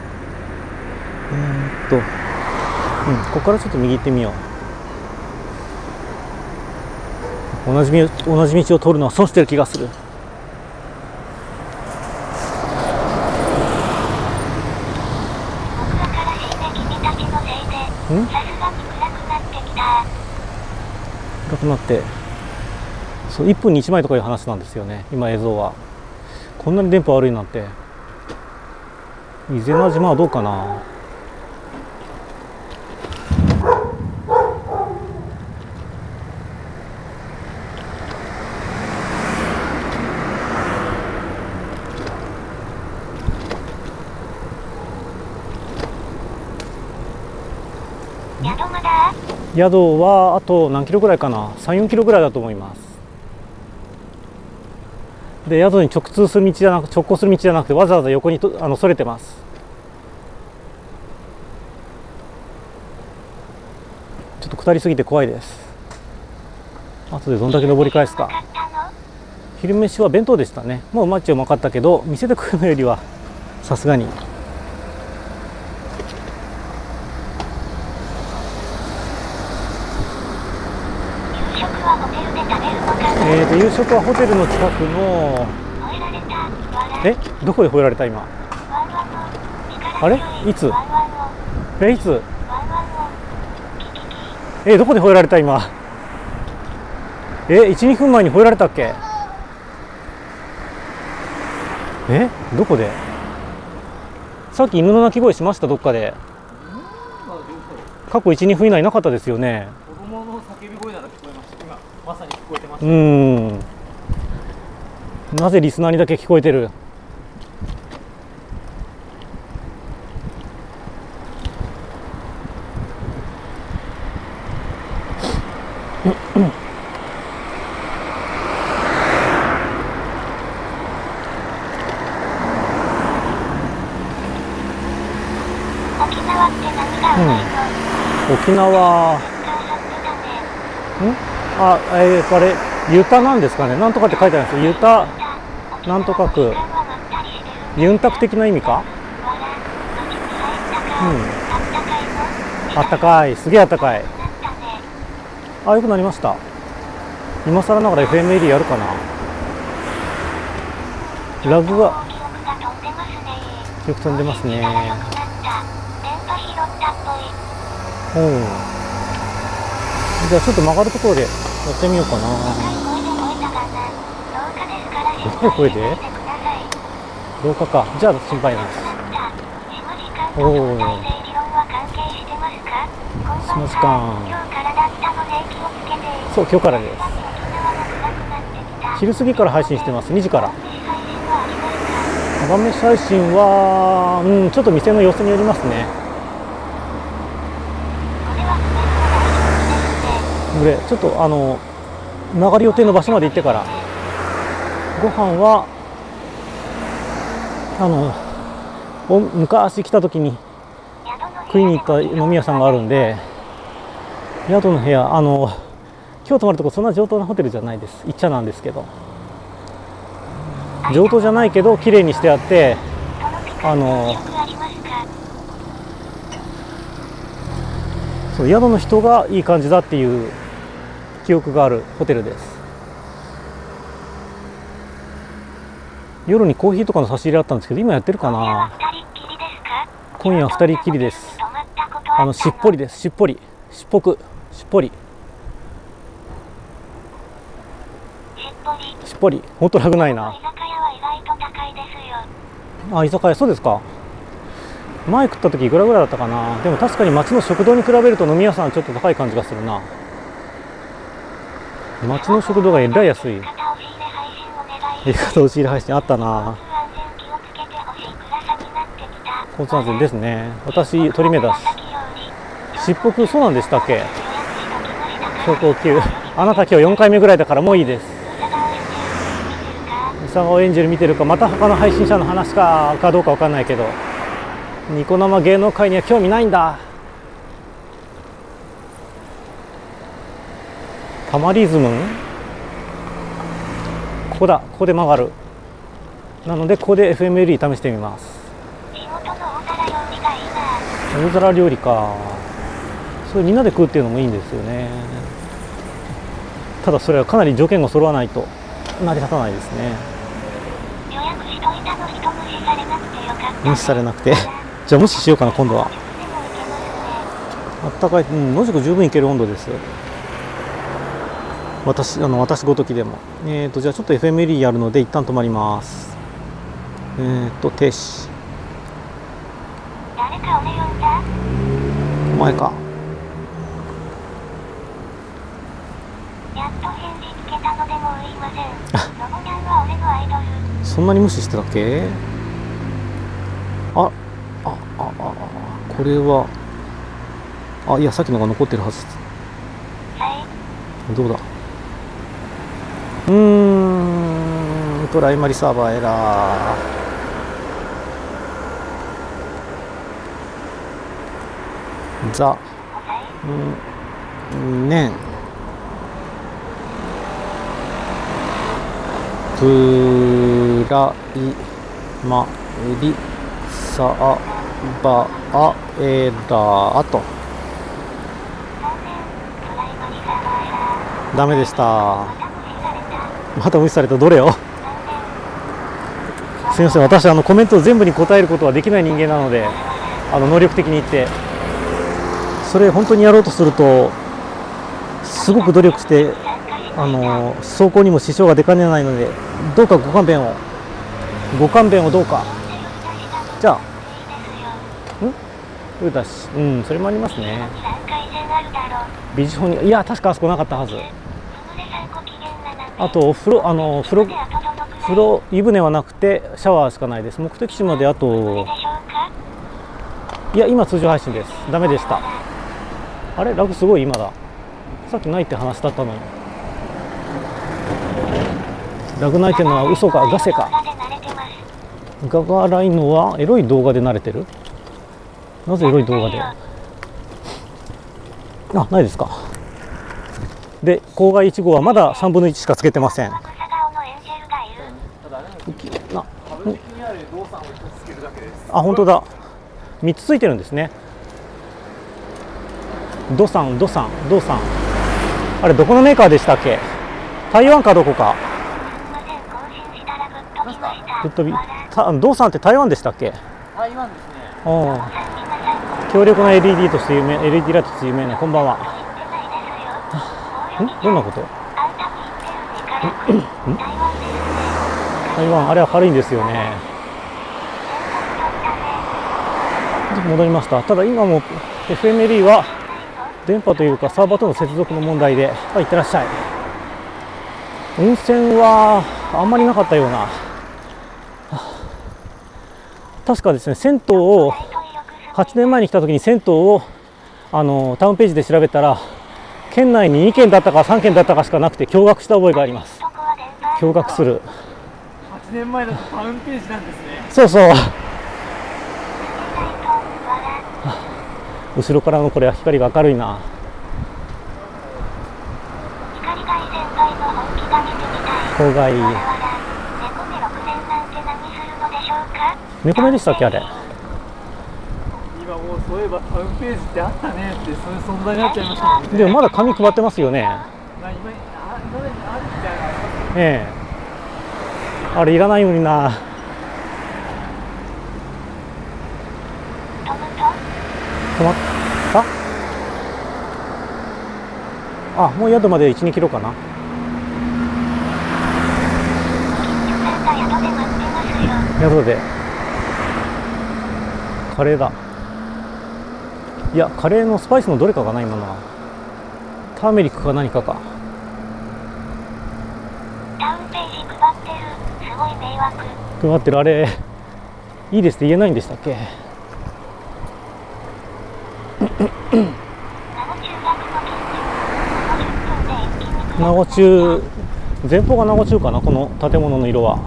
ここからちょっと右行ってみよう。同じ道を通るのは損してる気がする。 僕がからしいね、君たちのせいでさすがに暗くなってきた。 暗くなって、そう1分に1枚とかいう話なんですよね、今映像は。こんなに電波悪いなんて。伊是名島はどうかな。 宿まだ？ 宿はあと何キロぐらいかな、3、4キロぐらいだと思います。で、宿に直行する道じゃなくて、わざわざ横にそれてます。ちょっと下りすぎて怖いです。後でどんだけ登り返すか。昼飯は弁当でしたね。もううまっちゃうまかったけど、店で食うのよりはさすがに。夕食はホテルの近くの。どこで吠えられた今。あれいつ？いつ？どこで吠えられた今。1、2分前に吠えられたっけ。どこで？さっき犬の鳴き声しました？どっかで。過去1、2分以内なかったですよね。 子供の叫び声なら聞こえました。今まさに聞こえてました。 なぜリスナーにだけ聞こえてる。沖縄、あれ、ユタなんですかね。なんとかって書いてあるんですよ。ユタ、なんとか区。ユンタク的な意味か。あったかい、すげえあったかい。良くなりました。今更ながら FM やるかな。ラグがよく飛んでますね。じゃあちょっと曲がるところでやってみようかな。高い声で？廊下か。じゃあ心配ないです。その時間。そう、今日からです。昼過ぎから配信してます。2時から。晩飯配信は、ちょっと店の様子によりますね。ちょっと曲がる予定の場所まで行ってから。ご飯は昔来た時に食いに行った飲み屋さんがあるんで、宿の部屋今日泊まるとこそんな上等なホテルじゃないです。一茶なんですけど、上等じゃないけど綺麗にしてあって、そう、宿の人がいい感じだっていう記憶があるホテルです。夜にコーヒーとかの差し入れあったんですけど、今やってるかな。今夜は2人きりです。しっぽりです。しっぽり、しっぽく、しっぽり、しっぽり。ほんとラグないな。居酒屋、そうですか。前食った時いくらぐらいだったかな。でも確かに町の食堂に比べると飲み屋さんちょっと高い感じがするな。町の食堂がえらい安い。押し入れ配信あったな。交通安全ですね。私鳥目だし。しっぽく、そうなんでしたっけ。走行級。あなた今日4回目ぐらいだからもういいです。宇佐川エンジェル見てるか、また他の配信者の話かどうかわかんないけど、ニコ生芸能界には興味ないんだ。タマリズムン、 ここだ、ここで曲がる。なのでここで FMLE 試してみます。 仕事の大皿料理がいいな。 大皿料理か。それみんなで食うっていうのもいいんですよね。ただそれはかなり条件が揃わないと成り立たないですね。 予約しといたの人無視されなくてよかった。 無視されなくてじゃあ無視しようかな今度は。あったかい、野宿十分いける温度です。私ごときでも。じゃあちょっと FMLE やるので一旦止まります。停止。 誰か俺呼んだ？ お前か。 やっと返事つけたのでもう言いません。ロボニャンは俺のアイドル。 そんなに無視してたっけ？これは。いや、さっきのが残ってるはず。どうだ。プライマリサーバーエラー。ザ。ねん。プライマリサーバーエラーと。ダメでした。また無視された。どれよ。すみません、私コメント全部に答えることはできない人間なので、能力的に言ってそれ本当にやろうとするとすごく努力して走行にも支障が出かねないので、どうかご勘弁をどうか。じゃあうだし、それもありますね。ビジホに、いや確かあそこなかったはず。あと風呂湯船はなくてシャワーしかないです。目的地まであと、いや今通常配信です。ダメでした。あれラグすごい今だ。さっきないって話だったのに。ラグないっていうのは嘘かガセか。ガが荒いのはエロい動画で慣れてる。なぜエロい動画で。ないですか。で郊外1号はまだ3分の1しかつけてません。本当だ。3つついてるんですね。ドサン。あれどこのメーカーでしたっけ。台湾かどこか。ぶっ飛び。ドサンって台湾でしたっけ。 台湾ですね。 強力な LED として有名、LED ライトとして有名な。こんばんは。どんなこと？台湾、あれは軽いんですよね。戻りました。ただ今も FMLE は電波というかサーバーとの接続の問題で、いってらっしゃい。温泉はあんまりなかったような。確かですね、銭湯を8年前に来た時に銭湯をタウンページで調べたら県内に2軒だったか3軒だったかしかなくて驚愕した覚えがあります。驚愕する。 8年前だとタウンページなんですね。 そうそう。後ろからのこれは光が明るいな。郊外。猫目でしたっけあれ。 今もうそういえばタウンページってあったねってそういう存在になっちゃいましたもんね。 でもまだ紙配ってますよね。 今あるみたいな。 あれいらないのにな。止まった？もう宿まで1、2キロかな。宿でカレーだ。いやカレーのスパイスのどれかかな今のは。ターメリックか何かか。 タウンページ配ってる。すごい迷惑。 配ってる。あれいいですって言えないんでしたっけ。名護中、前方が名護中かな、この建物の色は。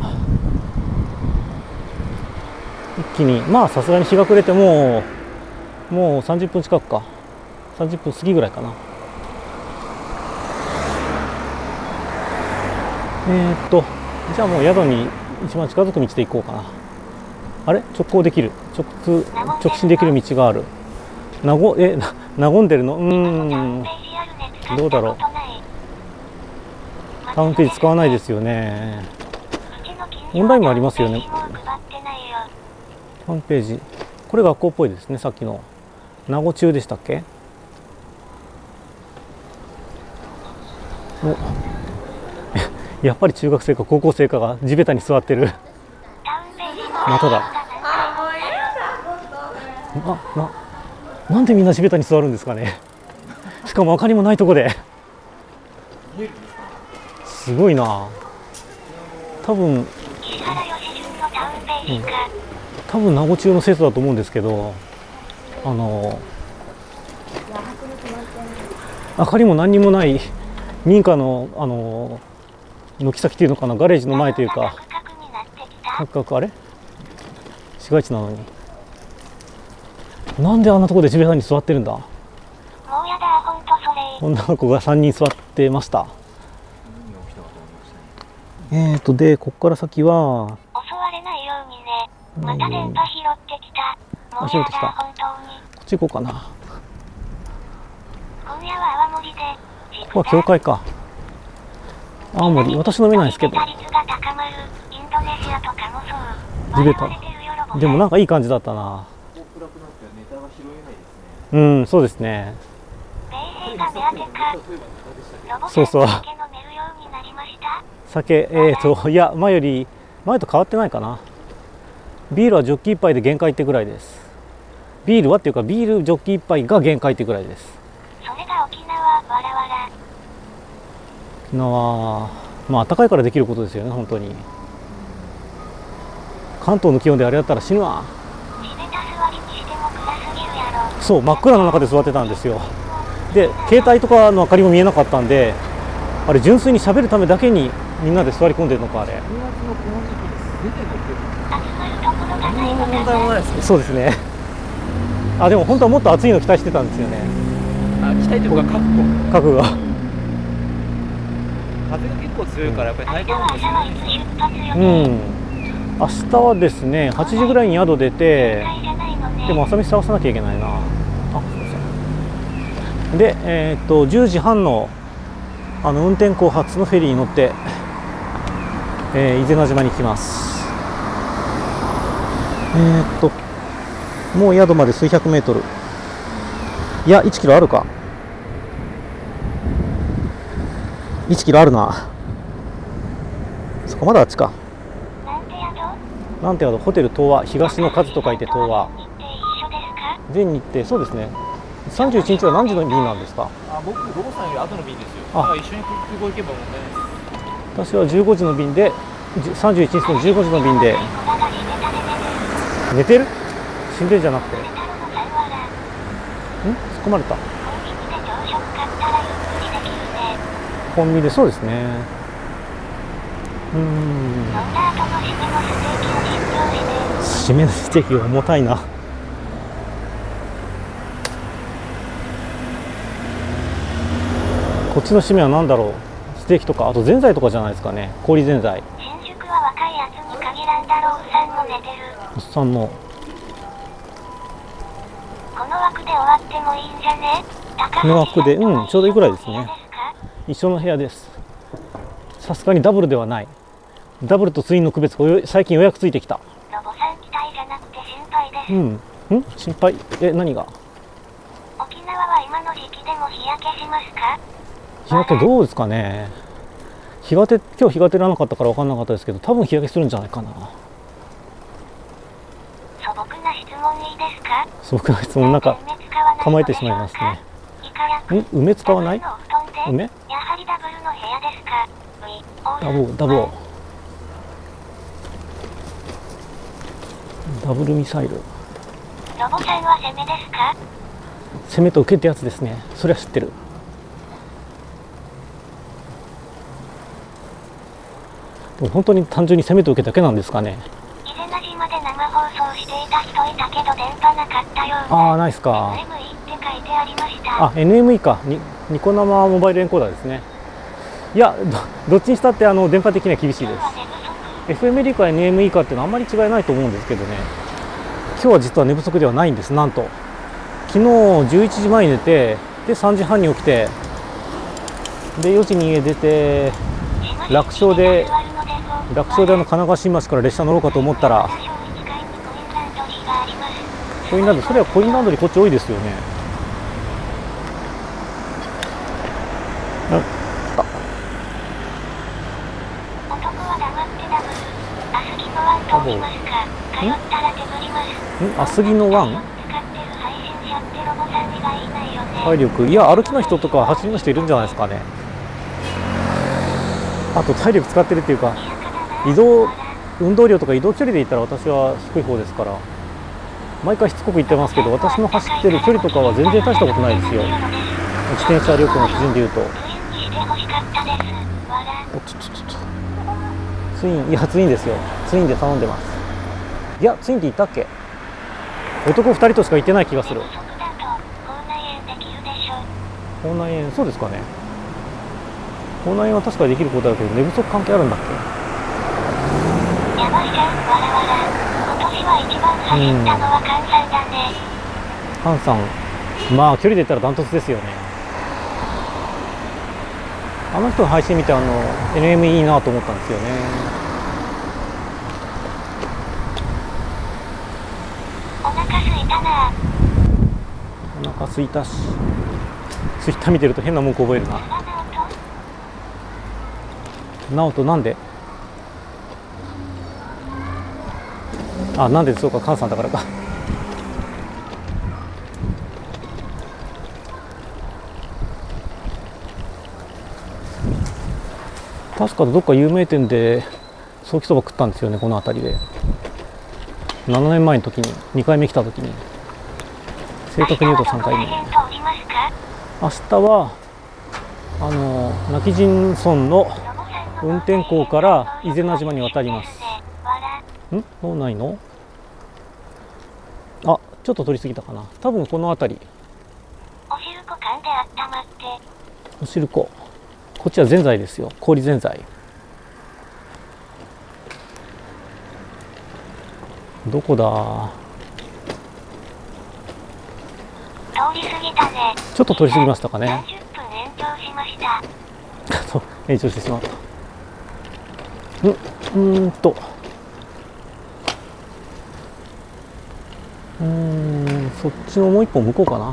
一気にさすがに日が暮れてもう30分近くか、30分過ぎぐらいかな。 じゃあもう宿に一番近づく道で行こうかな。あれ直行できる、直進できる道がある。和んでるのどうだろう。タウンページ使わないですよね。オンラインもありますよね。タウンページ、これ学校っぽいですね。さっきの名護中でしたっけ。おやっぱり中学生か高校生かが地べたに座ってる。まただ。なんでみんな地べたに座るんですかね。しかも明かりもないとこで。すごいな。多分名護中の生徒だと思うんですけど、明かりも何にもない民家の軒先っていうのかな、ガレージの前というか、あれ市街地なのに、なんであんなとこで地べたに座ってるんだ。女の子が3人座ってました。でここから先は襲われないようにね。また電波拾ってきた。拾ってきた。こっち行こうかな。今夜は泡盛で。ここは教会か。青森、私飲めないですけど。地べた。でもなんかいい感じだったな。うん、そうですね。そうそう。酒、いや、前と変わってないかな。ビールはジョッキ1杯で限界ってぐらいです。ビールはっていうか、ビールジョッキ1杯が限界ってぐらいです。それが沖縄、わらわら。沖縄、まあ暖かいからできることですよね、本当に。関東の気温であれだったら死ぬわ。そう、真っ暗の中で座ってたんですよ。で、携帯とかの明かりも見えなかったんで、あれ純粋に喋るためだけにみんなで座り込んでるのか、あれ。 問題もないですね。 そうですね。あ、でも本当はもっと暑いの期待してたんですよね。 あ、期待というか覚悟が。 風が結構強いからやっぱり体感温度もしないですね。 うん。明日はですね、8時ぐらいに宿出て、でも朝飯探さなきゃいけないな。あ、すみません。で、10時半の運転後発のフェリーに乗って、伊是名島に行きます。もう宿まで数百メートル。いや、1キロあるか。1キロあるな。そこまだあっちか。なんて宿、ホテル東和、東の数と書いて東和。全日程、そうですね。31日は何時の便なんですか。 僕、午後さんより後の便ですよ。だから一緒に空港行けば問題ないです。 私は15時の便で、31日の15時の便で。寝てる？死んでるじゃなくて。突っ込まれた。コンビニで、そうですね。締めのステーキが重たいな。こっちの締めは何だろう。ステーキとか、あとぜんざいとかじゃないですかね。氷ぜんざい。新宿は若いやつに限らんだろう。おっさんも寝てる。おっさんも。この枠で終わってもいいんじゃね。この枠で、ちょうどいいぐらいですね。一緒の部屋です。さすがにダブルではない。ダブルとツインの区別が最近予約ついてきた。ロボさん期待じゃなくて心配です。心配。何が？沖縄は今の時期でも日焼けしますか？日焼けどうですかね。今日日が照らなかったから分かんなかったですけど、多分日焼けするんじゃないかな。素朴な質問いいですか？素朴な質問、なんか構えてしまいますね。梅使わない？梅？やはりダブルの部屋ですか？ダブルミサイル。ロボさんは攻めですか？攻めと受けってやつですね。それは知ってる。でも本当に単純に攻めと受けだけなんですかね。伊是名島で生放送していた人いたけど電波なかったようで。ああ、ないですか。NME って書いてありました。あ、NME か。ニコ生モバイルエンコーダーですね。いや、どっちにしたって電波的には厳しいです。 FME か NME かっていうのはあんまり違いないと思うんですけどね、今日は実は寝不足ではないんです。なんと昨日11時前に寝て、で3時半に起きて、で4時に家出て、楽勝で神奈川新橋から列車乗ろうかと思ったら、コインランドリー、それはコインランドリーこっち多いですよね。アスギのワン体力、いや歩きの人とか走りの人いるんじゃないですかね。あと体力使ってるっていうか、運動量とか移動距離で言ったら私は低い方ですから、毎回しつこく言ってますけど、私の走ってる距離とかは全然大したことないですよ。自転車旅行の基準でいうと。ツイン、いやツインですよ。ツインで頼んでます。いやツインって言ったっけ。男2人としか行ってない気がする。口内炎、そうですかね。口内炎は確かにできることだけど、寝不足関係あるんだっけ。関さん、まあ距離で言ったらダントツですよね。あの人の配信見てNM いいなと思ったんですよね。 お腹すいたな。 お腹すいたし、ツイッター見てると変な文句覚えるな。直人なんで？あ、なんでそうか、菅さんだからか。確かどっか有名店でソーキそば食ったんですよね、この辺りで。7年前の時に、2回目来た時に。正確に言うと3回目。明日は今帰仁村の運転港から伊是名島に渡ります。もうないの？あ、ちょっと取りすぎたかな。多分この辺り。 お汁粉缶であったまって。 お汁粉。こっちはぜんざいですよ。氷ぜんざい。どこだ？ 通り過ぎたね。 ちょっと通り過ぎましたかね。 30分延長しました。 そう、延長してしまった。そっちのもう一本向こうかな。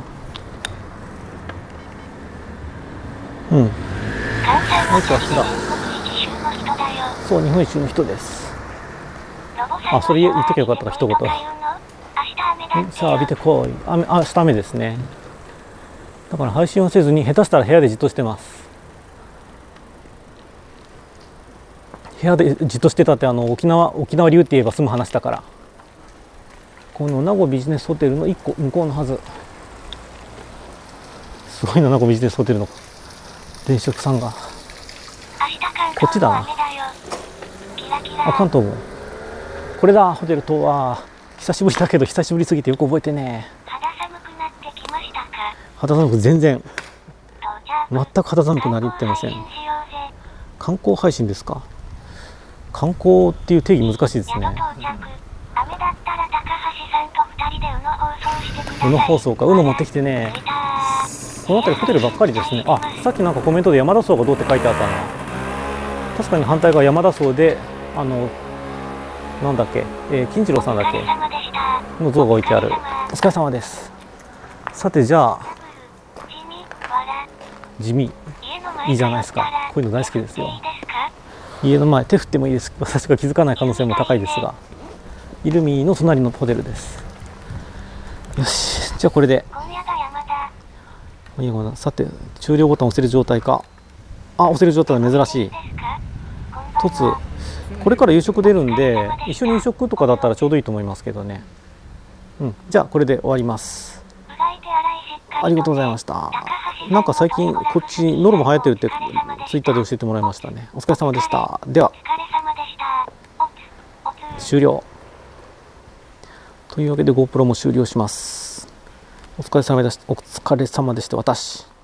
もう一個あっちだ。そう、日本一周の人です。あ、それ言っときゃよかったか、一言。さあ浴びてこい。明日雨ですね。だから配信をせずに、下手したら部屋でじっとしてます。部屋でじっとしてたって沖縄流って言えば済む話だから。この名護ビジネスホテルの1個向こうのはず。すごいな、名護ビジネスホテルの電飾さんが。こっちだな。あ、関東も。これだ、ホテルとは。久しぶりだけど、久しぶりすぎてよく覚えてね。 肌寒くなってきましたか？ 肌寒く全然。全く肌寒くなりってません。観光配信ですか？観光っていう定義難しいですね。宇野放送か、宇野持ってきてね。この辺りホテルばっかりですね。あ、さっきなんかコメントで山田荘がどうって書いてあったな。確かに反対側山田荘で、なんだっけ、金次郎さんだっけの像が置いてある。お疲れ様です。さて、じゃあ地味いいじゃないですか。こういうの大好きですよ。家の前手振ってもいいです。私が気づかない可能性も高いですが、イルミの隣のホテルです。よし、じゃあこれでさて、終了ボタン押せる状態か。あ、押せる状態は珍しい。突これから夕食出るんで、一緒に夕食とかだったらちょうどいいと思いますけどね。じゃあこれで終わります。ありがとうございました。なんか最近こっちノルマ流行ってるってツイッターで教えてもらいましたね。お疲れ様でした。では終了というわけで GoPro も終了します。お疲れ様でした。私